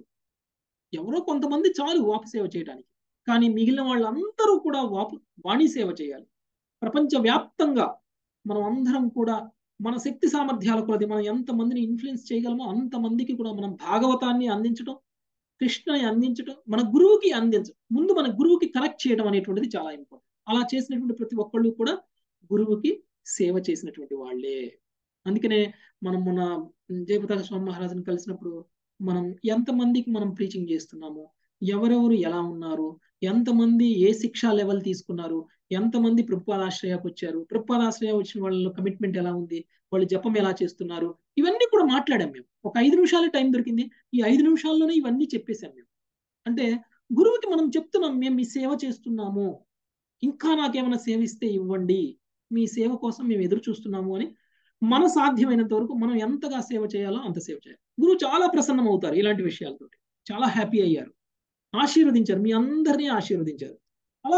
ఎవరో కొంతమంది చాలు వాపు సేవ చేయడానికి. కానీ మిగిలిన వాళ్ళందరూ కూడా వాణి సేవ చేయాలి. ప్రపంచవ్యాప్తంగా మనం అందరం కూడా మన శక్తి సామర్థ్యాల కొలది మనం ఎంతమందిని ఇన్ఫ్లుయెన్స్ చేయగలమో అంతమందికి కూడా మనం భాగవతాన్ని అందించడం, కృష్ణని అందించడం, మన గురువుకి అందించడం, ముందు మన గురువుకి కనెక్ట్ చేయడం అనేటువంటిది చాలా ఇంపార్టెంట్. అలా చేసినటువంటి ప్రతి ఒక్కళ్ళు కూడా గురువుకి సేవ చేసినటువంటి వాళ్ళే. అందుకనే మనం మన జయపతాక స్వామి మహారాజుని కలిసినప్పుడు మనం ఎంతమందికి మనం ప్రీచింగ్ చేస్తున్నాము, ఎవరెవరు ఎలా ఉన్నారు, ఎంతమంది ఏ శిక్షా లెవెల్ తీసుకున్నారు, ఎంతమంది ప్రభుపాదాశ్రయానికి వచ్చారు, ప్రభుపాదాశ్రయ వచ్చిన వాళ్ళ కమిట్మెంట్ ఎలా ఉంది, వాళ్ళు జపం ఎలా చేస్తున్నారు, ఇవన్నీ కూడా మాట్లాడాం మేము. ఒక 5 నిమిషాలే టైం దొరికింది, ఈ 5 నిమిషాల్లోనే ఇవన్నీ చెప్పేశాం మేము. అంటే గురువుకి మనం చెప్తున్నాం, మేము మీ సేవ చేస్తున్నాము, ఇంకా నాకేమైనా సేవ ఇస్తే ఇవ్వండి, మీ సేవ కోసం మేము ఎదురు చూస్తున్నాము అని మన సాధ్యమైనంత వరకు మనం ఎంతగా సేవ చేయాలో అంత సేవ చేయాలి. గురువు చాలా ప్రసన్నం అవుతారు ఇలాంటి విషయాలతో, చాలా హ్యాపీ అయ్యారు, ఆశీర్వదించారు, మీ అందరినీ ఆశీర్వదించారు. అలా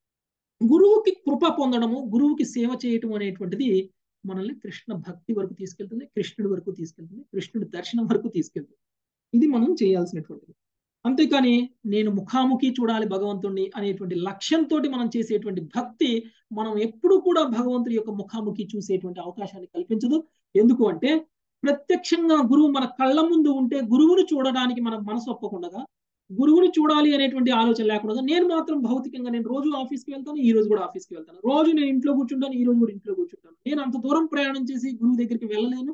గురువుకి కృప పొందడము, గురువుకి సేవ చేయటం అనేటువంటిది మనల్ని కృష్ణ భక్తి వరకు తీసుకెళ్తుంది, కృష్ణుడి వరకు తీసుకెళ్తుంది, కృష్ణుడి దర్శనం వరకు తీసుకెళ్తుంది. ఇది మనం చేయాల్సినటువంటిది. అంతేకాని నేను ముఖాముఖి చూడాలి భగవంతుణ్ణి అనేటువంటి లక్ష్యంతో మనం చేసేటువంటి భక్తి మనం ఎప్పుడు కూడా భగవంతుడి యొక్క ముఖాముఖి చూసేటువంటి అవకాశాన్ని కల్పించదు. ఎందుకు అంటే ప్రత్యక్షంగా గురువు మన కళ్ళ ముందు ఉంటే గురువుని చూడడానికి మనం మనసు ఒప్పకుండా, గురువుని చూడాలి అనేటువంటి ఆలోచన లేకుండా నేను మాత్రం భౌతికంగా నేను రోజు ఆఫీస్కి వెళ్తాను, ఈ రోజు కూడా ఆఫీస్కి వెళ్తాను, రోజు నేను ఇంట్లో కూర్చుంటాను, ఈ రోజు కూడా ఇంట్లో కూర్చుంటాను, నేను అంత దూరం ప్రయాణం చేసి గురువు దగ్గరికి వెళ్ళలేను,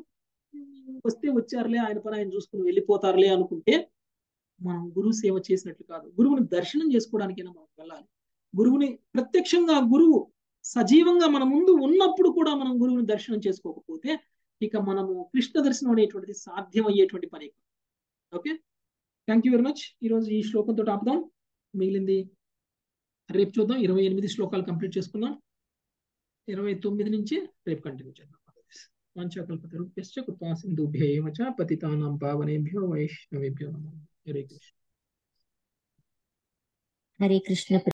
వస్తే వచ్చారులే ఆయన పని ఆయన చూసుకుని వెళ్ళిపోతారులే అనుకుంటే మనం గురువు సేవ చేసినట్లు కాదు. గురువుని దర్శనం చేసుకోవడానికైనా మనం వెళ్ళాలి. గురువుని ప్రత్యక్షంగా గురువు సజీవంగా మన ముందు ఉన్నప్పుడు కూడా మనం గురువుని దర్శనం చేసుకోకపోతే ఇక మనము కృష్ణ దర్శనం అనేటువంటిది సాధ్యం అయ్యేటువంటి పని. Okay, thank you very much. ఈరోజు ఈ శ్లోకంతో ఆపుదాం, మిగిలింది రేపు చూద్దాం. 28 శ్లోకాలు కంప్లీట్ చేసుకుందాం. 29 నుంచి రేపు కంటిన్యూ చేద్దాం. వాంఛాకల్పతరుభ్యశ్చ కృపా సింధుభ్యో ఏవ చ పతితానాం పావనేభ్యో వైష్ణవేభ్యో నమః. హరే కృష్ణ. హరే కృష్ణ.